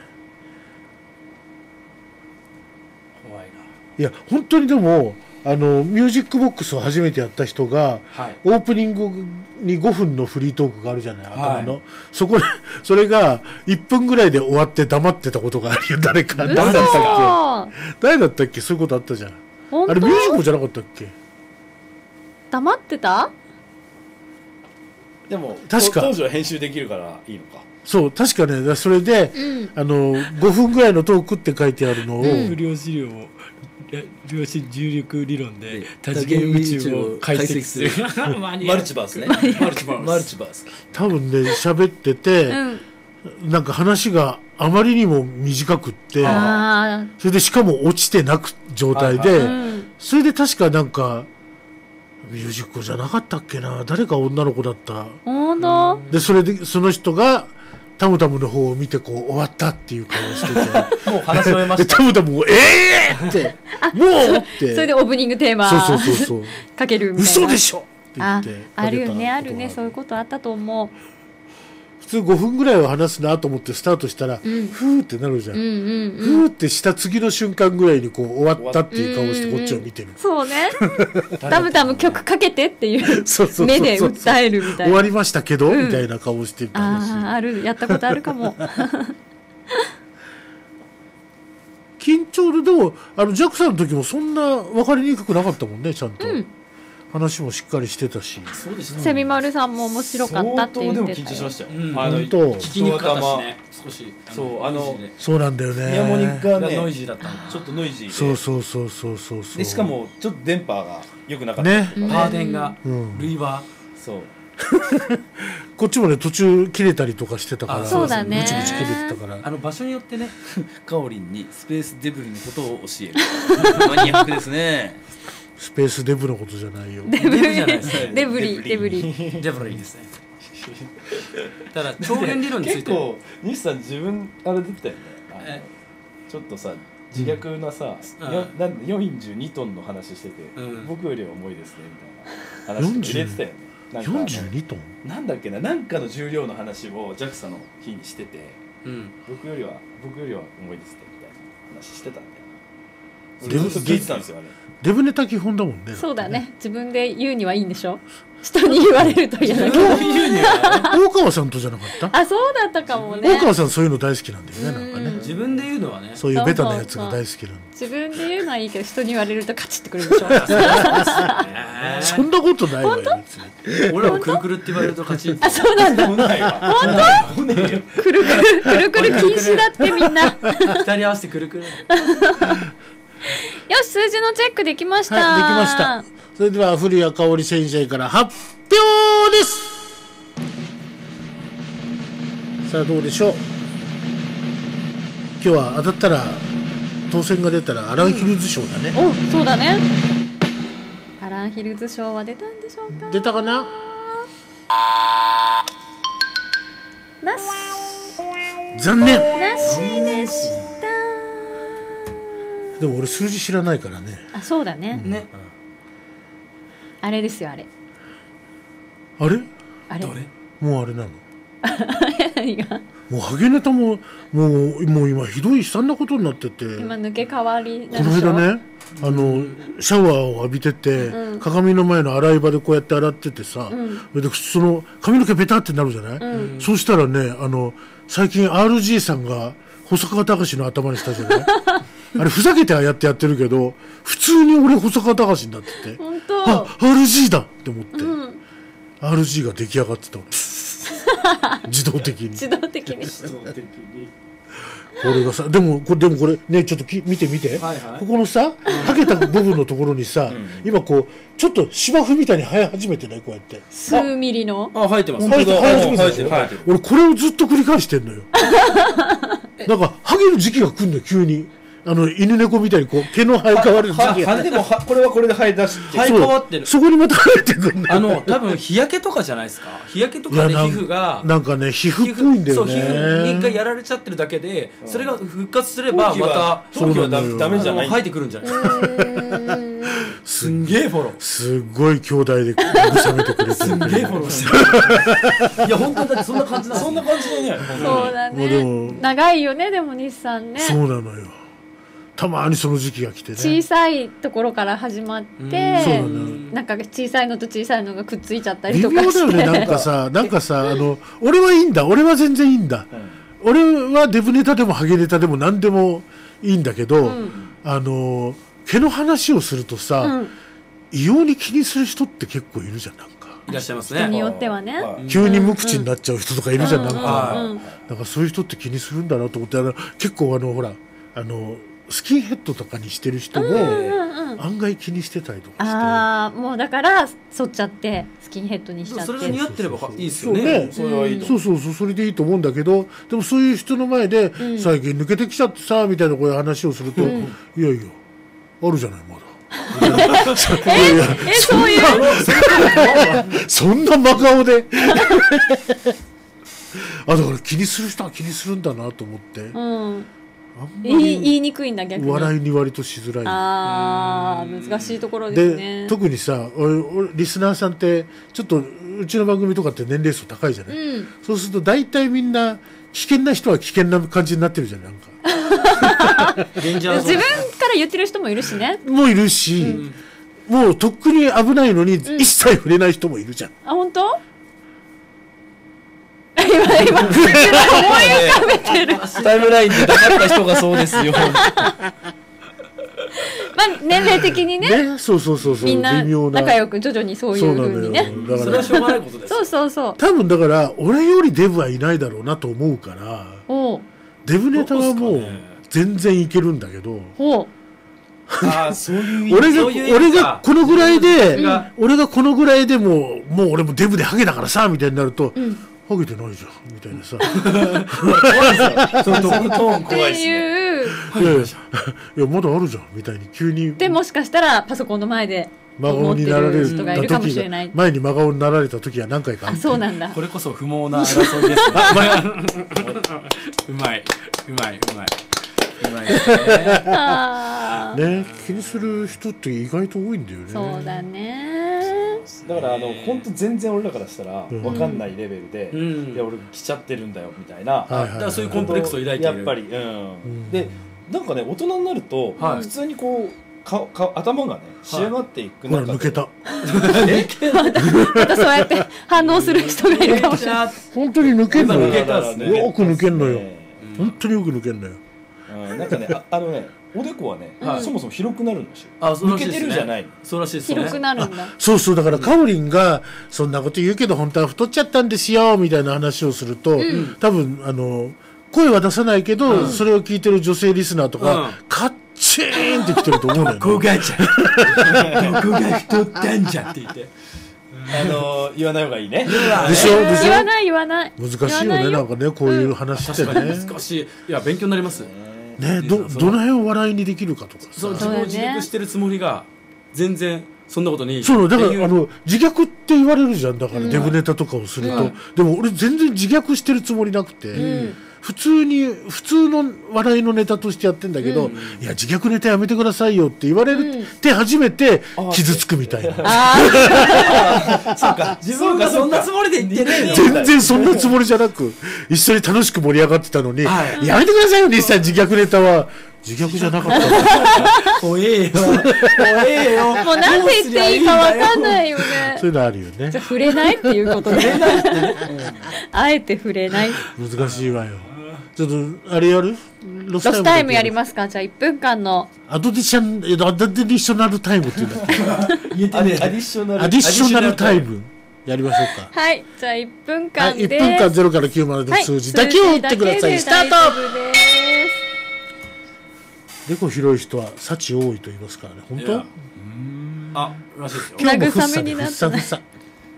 怖いな。 いや本当にでもミュージックボックスを初めてやった人が、オープニングに5分のフリートークがあるじゃない、頭の、それが1分ぐらいで終わって黙ってたことがあるよ。誰だったっけ。そういうことあったじゃん。あれミュージックじゃなかったっけ。 黙ってた。 でも確か当時は編集できるからいいのか。 そう確かね。それで、5分ぐらいのトークって書いてあるのを、 量子量を量子重力理論で多次元宇宙を解析するマルチバースね。マルチバース多分ね喋ってて、なんか話があまりにも短くって、それでしかも落ちてなく状態で、それで確かなんかミュージックじゃなかったっけな、誰か女の子だった。でそれでその人がタムタムの方を見てこう終わったっていう顔をしててもう話し終えました。 タムタムもってもうってそれでオープニングテーマそうかけるみたいな。 嘘でしょって言ってあるよね、あるね。そういうことあったと思う。 普通5分ぐらいは話すなと思ってスタートしたら、ふーってなるじゃん。ふーってした次の瞬間ぐらいにこう終わったっていう顔をしてこっちを見てる。 そうね。タムタム曲かけてっていう目で訴えるみたいな。 終わりましたけどみたいな顔してたんですよ。 ある、やったことあるかも。 緊張ででもジャクさんの時もそんな分かりにくくなかったもんね。ちゃんと話もしっかりしてたし。 そうですね。 セミマルさんも面白かったって言ってたよ。 緊張しましたよ。 聞きにくかったしね。少しそうなんだよね。 イヤモニがねノイジーだったの。ちょっとノイジーで。 そうでしかもちょっと電波が良くなかったね。 パーデンが類はそう。 こっちもね途中切れたりとかしてたから。 そうだね。 ブチブチ切れてたから。 場所によってね、カオリンにスペースデブリのことを教える。マニアックですね。 スペースデブのことじゃないよ。 デブリじゃないです。デブリですね。 ただ超弦理論について結構西さん自分あれ出てたよね。ちょっとさ自虐なさ42トンの話してて、僕よりは重いですねみたいな話入れてたよね。 42トンなんだっけな、なんかの重量の話を JAXA の日にしてて、僕よりは重いですねみたいな話してたんだよ。 デブ聞いてたんですよあれ。 デブネタ基本だもんね。 そうだね。自分で言うにはいいんでしょ。人に言われると嫌だけど。 大川さんとじゃなかった？ あ、そうだったかもね。 大川さんそういうの大好きなんだよね、なんかね。 自分で言うのはね。 そういうベタなやつが大好きなんだ。 自分で言うのはいいけど、人に言われるとカチッてくるでしょ。 そんなことないわよ、別に。 俺らもくるくるって言われるとカチン。 あ、そうなんだ。 本当？ くるくる禁止だってみんな。 二人合わせてくるくる。 よし、数字のチェックできました。 はい、できました。それでは古谷香織先生から発表です。さあどうでしょう。今日は当たったら当選が出たらアランヒルズ賞だね。 お、そうだね。アランヒルズ賞は出たんでしょうか。 出たかな。 なし。 残念。 なしでした。 でも俺数字知らないからね。 あ、そうだね。 ね。 あれですよ、あれ。 あれ？ あれ。 もうあれなの？ 何が？ もうハゲネタももう今ひどい悲惨なことになってて。 今抜け変わりこの間ね、シャワーを浴びてて、鏡の前の洗い場でこうやって洗っててさ、でその髪の毛ベタってなるじゃない？そうしたらね、最近 RG さんが細川たかしの頭にしたじゃない？あれふざけてやってるけど、普通に俺細川たかしになってて、 本当？ あ、RG だって思って、RG が出来上がってた。自動的に。 自動的に。 これがさ、でもこれね、ちょっと見て、ここのさ、はけた部分のところにさ、今こうちょっと芝生みたいに生え始めてない？こうやって数ミリの。 あ、生えてます。 生え始めてる。俺これをずっと繰り返してんのよ。なんかハゲる時期が来るのよ、急に。犬猫みたいにこう毛の生え変わる時期が。 でもこれはこれで生え出して生え変わってる。 そこにまた生えてくるんだよ。 多分日焼けとかじゃないですか。日焼けとかで皮膚がなんかね、皮膚っぽいんだよね。 そう、皮膚に一回やられちゃってるだけで、それが復活すればまたそうなのよ。 ダメじゃない。生えてくるんじゃないですか。すんげえフォロー。 すごい兄弟で慰めてくれてる。 すんげえフォローしてる。いや本当だってそんな感じだ。そんな感じだね。 そうだね。長いよね、でも日産ね。 そうなのよ。たまにその時期が来てね。 小さいところから始まって、なんか小さいのと小さいのがくっついちゃったりとかして。 微妙だよね。なんかさ、俺はいいんだ。俺は全然いいんだ。俺はデブネタでもハゲネタでも何でもいいんだけど、毛の話をするとさ、異様に気にする人って結構いるじゃん、なんか。 いらっしゃいますね。 人によってはね。 急に無口になっちゃう人とかいるじゃん、なんか。だからそういう人って気にするんだなと思って、結構ほらスキンヘッドとかにしてる人も案外気にしてたりとかして、 ああ、もうだから剃っちゃってスキンヘッドにしちゃって。 それが似合ってればいいですよね。 それはいい。そうそれでいいと思うんだけど、でもそういう人の前で最近抜けてきちゃってさみたいなこういう話をすると、いやいやあるじゃないまだ。そういうそんな真顔でだから気にする人は気にするんだなと思って、 言いにくいんだ、逆に。 笑いに割としづらい。 難しいところですね。 で特にさ、俺リスナーさんってちょっとうちの番組とかって年齢層高いじゃない、そうすると大体みんな危険な人は危険な感じになってるじゃん、なんか。 自分から言ってる人もいるしね。 もういるし、もうとっくに危ないのに一切触れない人もいるじゃん。 あ、本当？今思い浮かべてる。 タイムラインで黙った人がそうですよ。 まあ年齢的にね。 そうみんな仲良く徐々にそういう風にね。 それはしょうがないことです。 そう。 多分だから俺よりデブはいないだろうなと思うから、デブネタはもう全然いけるんだけど。俺がこのぐらいで、俺がこのぐらいでもう俺もデブでハゲだからさみたいになると。ハゲてないじゃんみたいなさ。 そのトーン怖いですね。 いやまだあるじゃんみたいに急に。 でもしかしたらパソコンの前で真顔になられる人がいるかもしれない。 前に真顔になられた時は何回か。 あ、そうなんだ。 これこそ不毛な争いですね。うまいね。気にする人って意外と多いんだよね。 そうだね。 だから本当全然俺らからしたら分かんないレベルで、いや俺来ちゃってるんだよみたいな、だからそういうコンプレックスを抱いてるやっぱり、でなんかね大人になると普通にこう頭がね仕上がっていく。 ほら抜けた。 またそうやって反応する人がいるかもしれない。 本当に抜けんのよ。よよく抜けんのよ。本当によく抜けんのよ。 なんかねおでこはねそもそも広くなるんですよ。抜けてるじゃない。 そうらしいですね。 広くなるんだ。 そうそう、だからかおりんがそんなこと言うけど本当は太っちゃったんですよみたいな話をすると、多分声は出さないけど、それを聞いてる女性リスナーとか、カッチーンってきてると思うのよ。 ここがじゃここが太ったんじゃって言って。 言わない方がいいね。 でしょ。 言わない。 難しいよね、なんかね、こういう話ってね。 難しい。いや、勉強になります。 ね、どの辺を笑いにできるかとかさ。 そう、自分を自虐してるつもりが全然そんなことに。 そうだから自虐って言われるじゃん。だからデブネタとかをすると、でも俺全然自虐してるつもりなくて、普通の笑いのネタとしてやってんだけど、いや自虐ネタやめてくださいよって言われるって初めて傷つくみたいな。 そうか、自分がそんなつもりで言ってねえの。 全然そんなつもりじゃなく、一緒に楽しく盛り上がってたのに、やめてくださいよ、西さん自虐ネタは。自虐じゃなかった。 怖えよ。怖えよ。 もうなんて言っていいかわかんないよね。 そういうのあるよね。 じゃ触れないっていうことで。あえて触れない。 難しいわよ。ちょっとあれやる？ ロスタイムやりますか。じゃあ1分間のアディショナルタイムっていうんだっけ。 言えてね。アディショナルタイムやりましょうか。 はい。じゃあ1分間で。 1分間0から9までの数字だけを打ってください。スタート。猫広い人は幸多いと言いますからね。本当？ あ、らしいですよ。 今日もふっさふさ。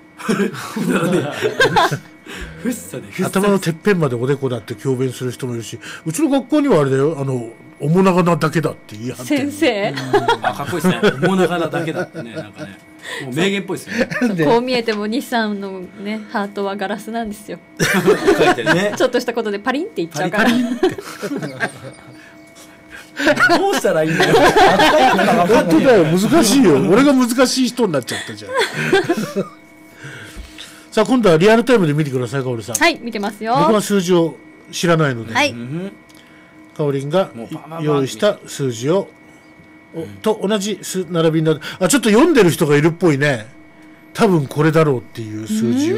頭のてっぺんまでおでこだって強弁する人もいるし、うちの学校にはあれだよ、面長なだけだって言い張ってる。 先生。 かっこいいですね。面長なだけだってね、なんかね。もう名言っぽいですよね。 こう見えても日産のねハートはガラスなんですよ。ちょっとしたことでパリンっていっちゃうから。 どうしたらいいんだよ。 本当だよ、難しいよ。俺が難しい人になっちゃったじゃん。さあ今度はリアルタイムで見てください、かおりさん。 はい、見てますよ。 僕は数字を知らないので、 はい、 かおりんが用意した数字をと同じ並びになる。あ、ちょっと読んでる人がいるっぽいね。多分これだろうっていう数字を。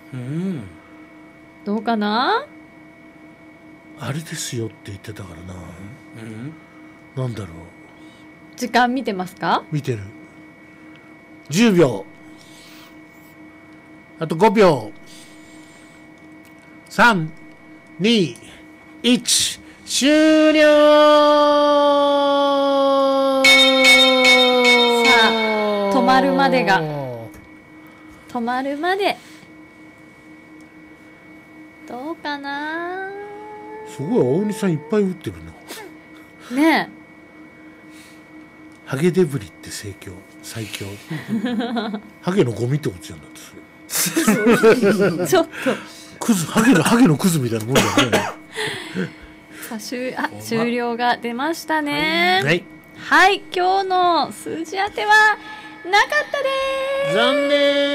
どうかな。 あれですよって言ってたからな。なんだろう。 時間見てますか？ 見てる。10秒。あと5秒。3、2、1、終了。 さあ、止まるまでが。止まるまで。どうかな。 すごい、大鬼さんいっぱい打ってるな。 ねえ。 ハゲデブリって最強。ハゲのゴミってことじゃんだってそれ。 ちょっとクズ、ハゲのクズみたいなもんだよね。 さあ、終了が出ましたね。 はい。 はい、今日の数字当てはなかったです。 残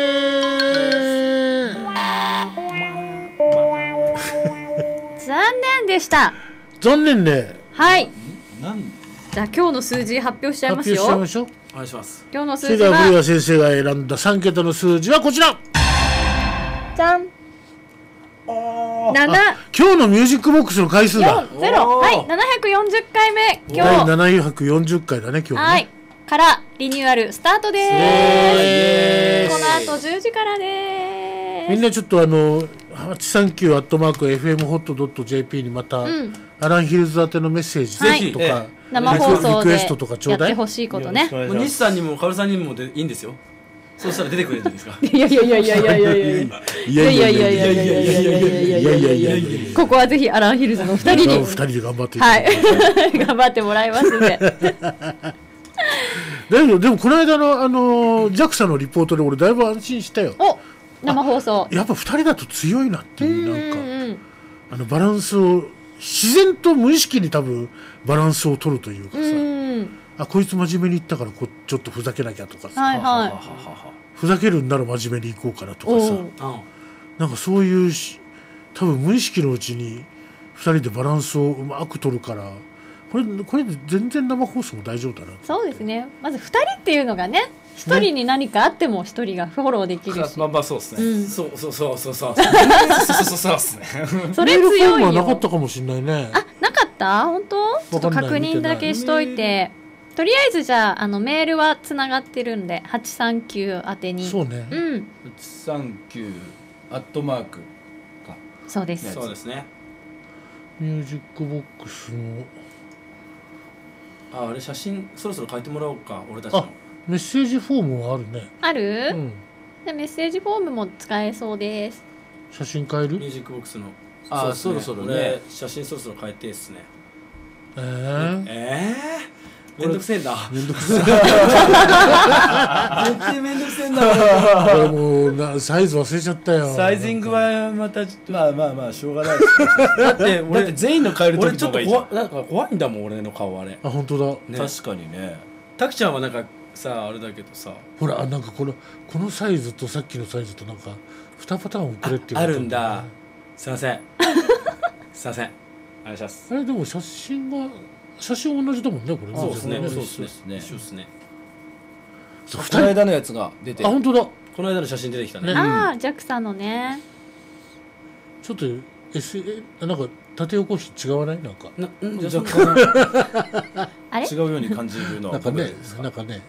念。 残念でした。 残念ね。 はい。じゃあ今日の数字発表しちゃいますよ。 発表しちゃいましょう。 お願いします。 今日の数それ字は。 ではブリア先生が選んだ3桁の数字はこちら。 じゃん。7。 今日のミュージックボックスの回数だ。 0。はい、740回目。 第740回だね、今日ね。 はい。からリニューアルスタートです。この後10時からです。 みんなちょっと839@fmhot.jp にまた、アランヒルズ宛てのメッセージとか、 生放送でリクエストとかちょうだい。 やってほしいことね。 西さんにもカオルさんにもでいいんですよ。そうしたら出てくれるんじゃないですか。 いやここはぜひアランヒルズの2人に 2人で頑張って頑張ってもらいますんで。 でもこの間のJAXA のリポートで俺だいぶ安心したよ。 生放送やっぱ2人だと強いなっていう、なんかバランスを自然と無意識に多分バランスを取るというかさ、こいつ真面目に言ったからちょっとふざけなきゃとかさ、ふざけるんなら真面目に行こうかなとかさ、なんかそういう多分無意識のうちに2人でバランスをうまく取るからこれで全然生放送も大丈夫だな。 そうですね。まず2人っていうのがね、1人に何かあっても1人がフォローできるし。 まあそうですね。そうそうですね。 それ強いよ。 メールフォームはなかったかもしれないね。 あ、なかった？本当？ちょっと確認だけしといて。とりあえずじゃあメールはつながってるんで839宛てに。 そうね。 839アットマークか。 そうです。 そうですね。 ミュージックボックスの。 あれ写真そろそろ書いてもらおうか、俺たちの。 メッセージフォームはあるね。 ある？でメッセージフォームも使えそうです。 写真変える？ ミュージックボックスの。そろそろね。写真そろそろ変えてですね。めんどくせえんだ。めんどくせえ。絶対めんどくせえんだ。 俺もうサイズ忘れちゃったよ。 サイジングはまたまあしょうがないです。だって俺全員の変える時の方がいいじゃん。なんか怖いんだもん俺の顔あれ。 あ本当だ。 確かにね。タキちゃんはなんかさあれだけどさ。 ほらなんかこのサイズとさっきのサイズとなんか2パターン遅れっていうあるんだ。すいません。すいません。お願いします。 あれでも写真同じだもんねこれ。 そうですね。そうですね。 一緒ですね。 この間のやつが出て。 あ本当だ。 この間の写真出てきたね。 ああ JAXA のね。 ちょっとなんか縦横比違わないなんか。 あれ？ 違うように感じるのはなんかねちょっとね。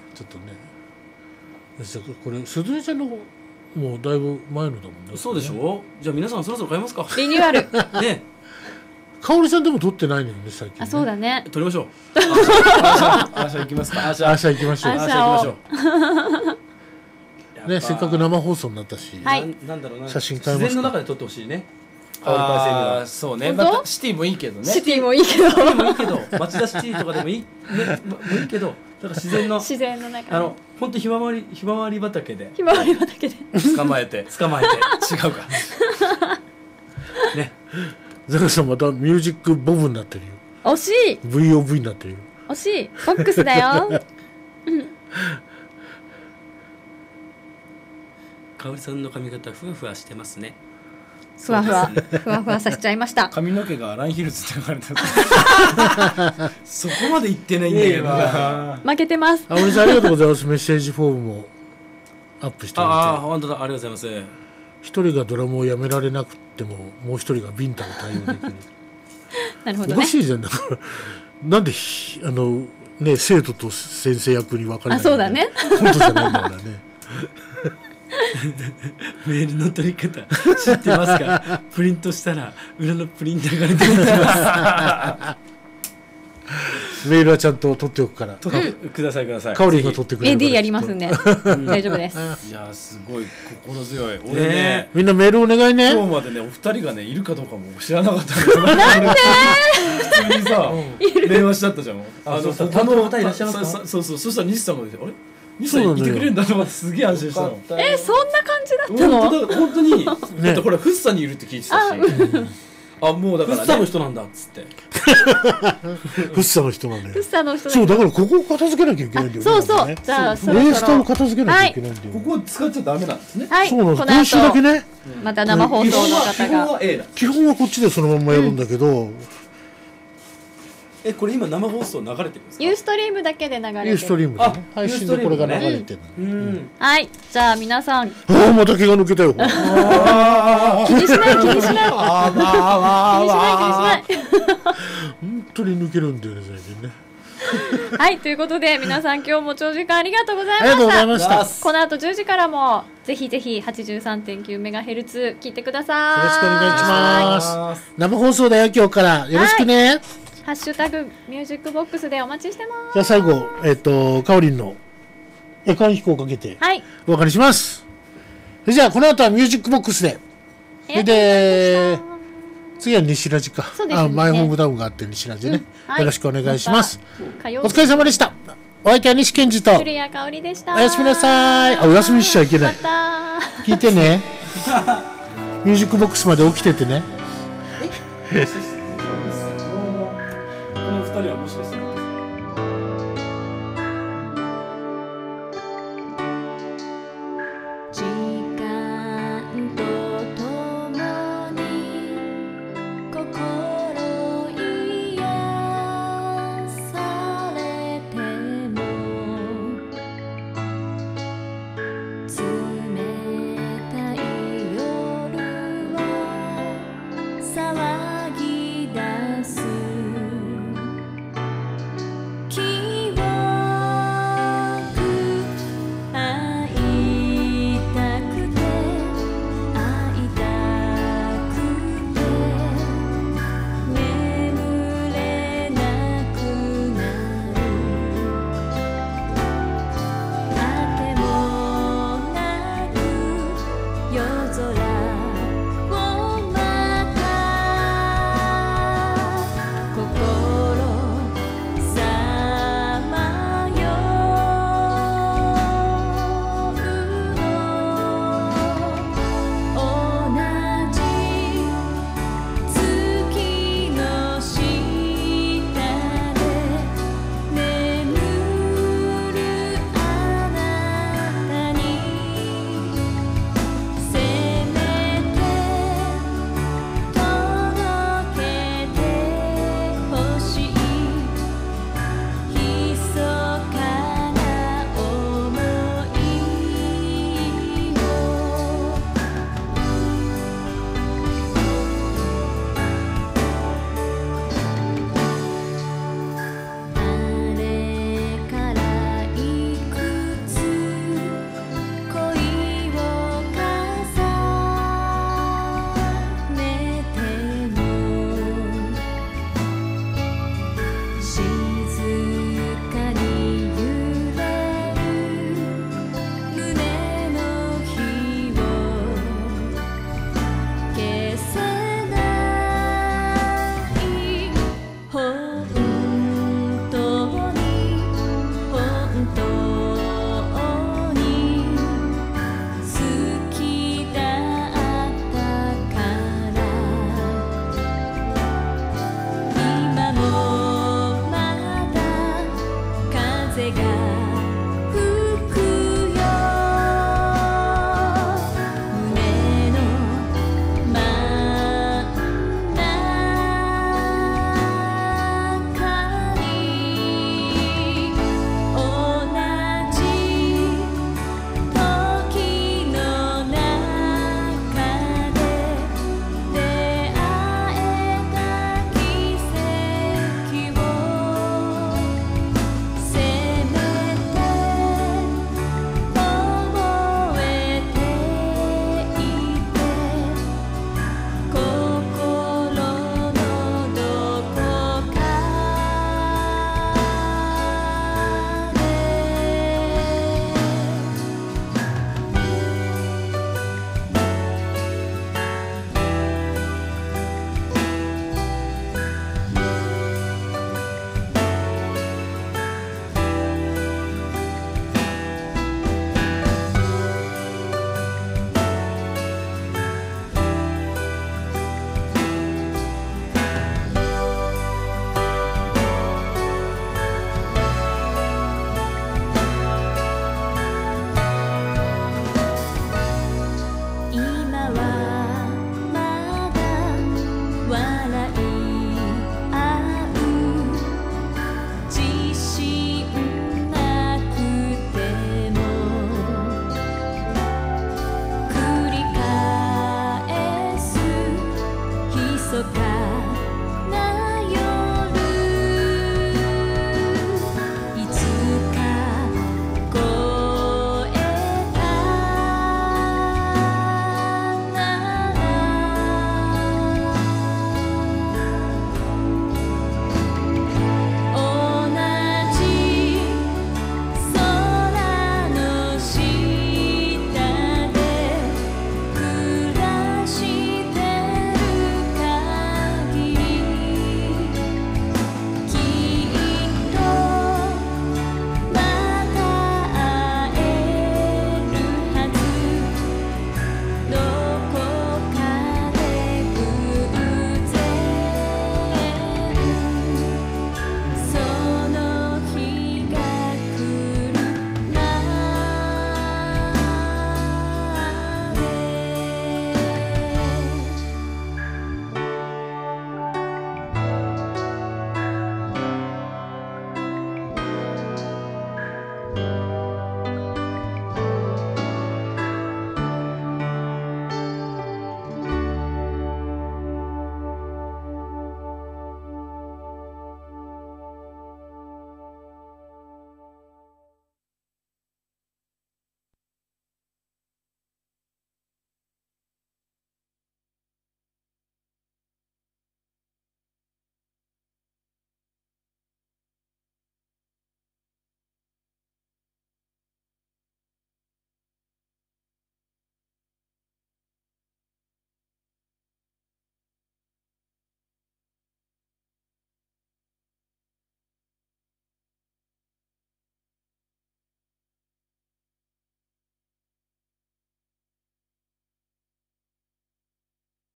これ鈴江ちゃんのもうだいぶ前のだもんね。 そうでしょ。じゃあ皆さんそろそろ買いますか。 リニューアル。 ね。 かおりさんでも撮ってないのよね最近。 あそうだね。 撮りましょう。アーシャ行きますか。アーシャ行きましょう。 アーシャ行きましょう。ねせっかく生放送になったし。 なんだろうな。 写真変えますか。 自然の中で撮ってほしいね。ああそうね。またシティもいいけどね。 シティもいいけど。 町田シティとかでもいいいいけど、だから自然の中本当ひまわり畑で捕まえて違うかね。 ザカさんまたミュージックボブになってるよ。 惜しい。 VOV になってるよ。 惜しい。ボックスだよ。 かおりさんの髪型ふわふわしてますね。 ふわふわさせちゃいました。 髪の毛がアランヒルズって言われた。そこまで言ってないんだけどな。 負けてます。 あおりさんありがとうございます。メッセージフォームもアップしておいて。 あ本当だ、ありがとうございます。 一人がドラムをやめられなくてももう一人がビンタを対応できる。 なるほどね。 おかしいじゃん。だからなんでね生徒と先生役に分かれない。 あそうだね。 本当じゃないんだからね。 メールの取り方知ってますか？プリントしたら裏のプリンターが出てきます。 メールはちゃんと取っておくから。 ください。 かおりが取ってくれる。 AD やりますんで大丈夫です。 いやすごい心強い。俺ねみんなメールお願いね。 今日までねお二人がねいるかどうかも知らなかったんだ。なんで？普通にさ電話しちゃったじゃん。 担当の方いらっしゃいますか？そうそしたら西さんが出てあれ？西さんいてくれるんだと思ってすげえ安心したの。 そんな感じだったの？ 本当にだってこれフッサにいるって聞いてたし。あもうだからフッサの人なんだっつって。 フッサの人なんだよ。 フッサの人。 そうだからここを片付けなきゃいけないんだよ。 そうそう。じゃあそろそろレースターを片付けなきゃいけないんだよ。 ここ使っちゃダメなんですね。 はい。 そうなんです。今週だけね。 また生放送の方が。 基本はこっちでそのまんまやるんだけど。 これ今生放送流れてるんですか？ ユーストリームだけで流れてる。 ユーストリームでね。配信でこれが流れてる。 はい。じゃあ皆さん。 また毛が抜けたよ。 気にしない。気にしない。 本当に抜けるんだよね最近ね。 はいということで皆さん今日も長時間ありがとうございました。 ありがとうございました。 この後10時からもぜひ 83.9 メガヘルツ聞いてください。 よろしくお願いします。生放送だよ今日からよろしくね。 ハッシュタグミュージックボックスでお待ちしてます。 じゃあ最後かおりんの夜間飛行をかけてお別れします。それじゃあこの後はミュージックボックスで。それで次は西ラジか。マイホームダウンがあって西ラジね。よろしくお願いします。お疲れ様でした。お相手は西健二と古谷香織でした。 おやすみなさい。お休みしちゃいけない。聞いてね。ミュージックボックスまで起きててね。 この2人はもしかしたら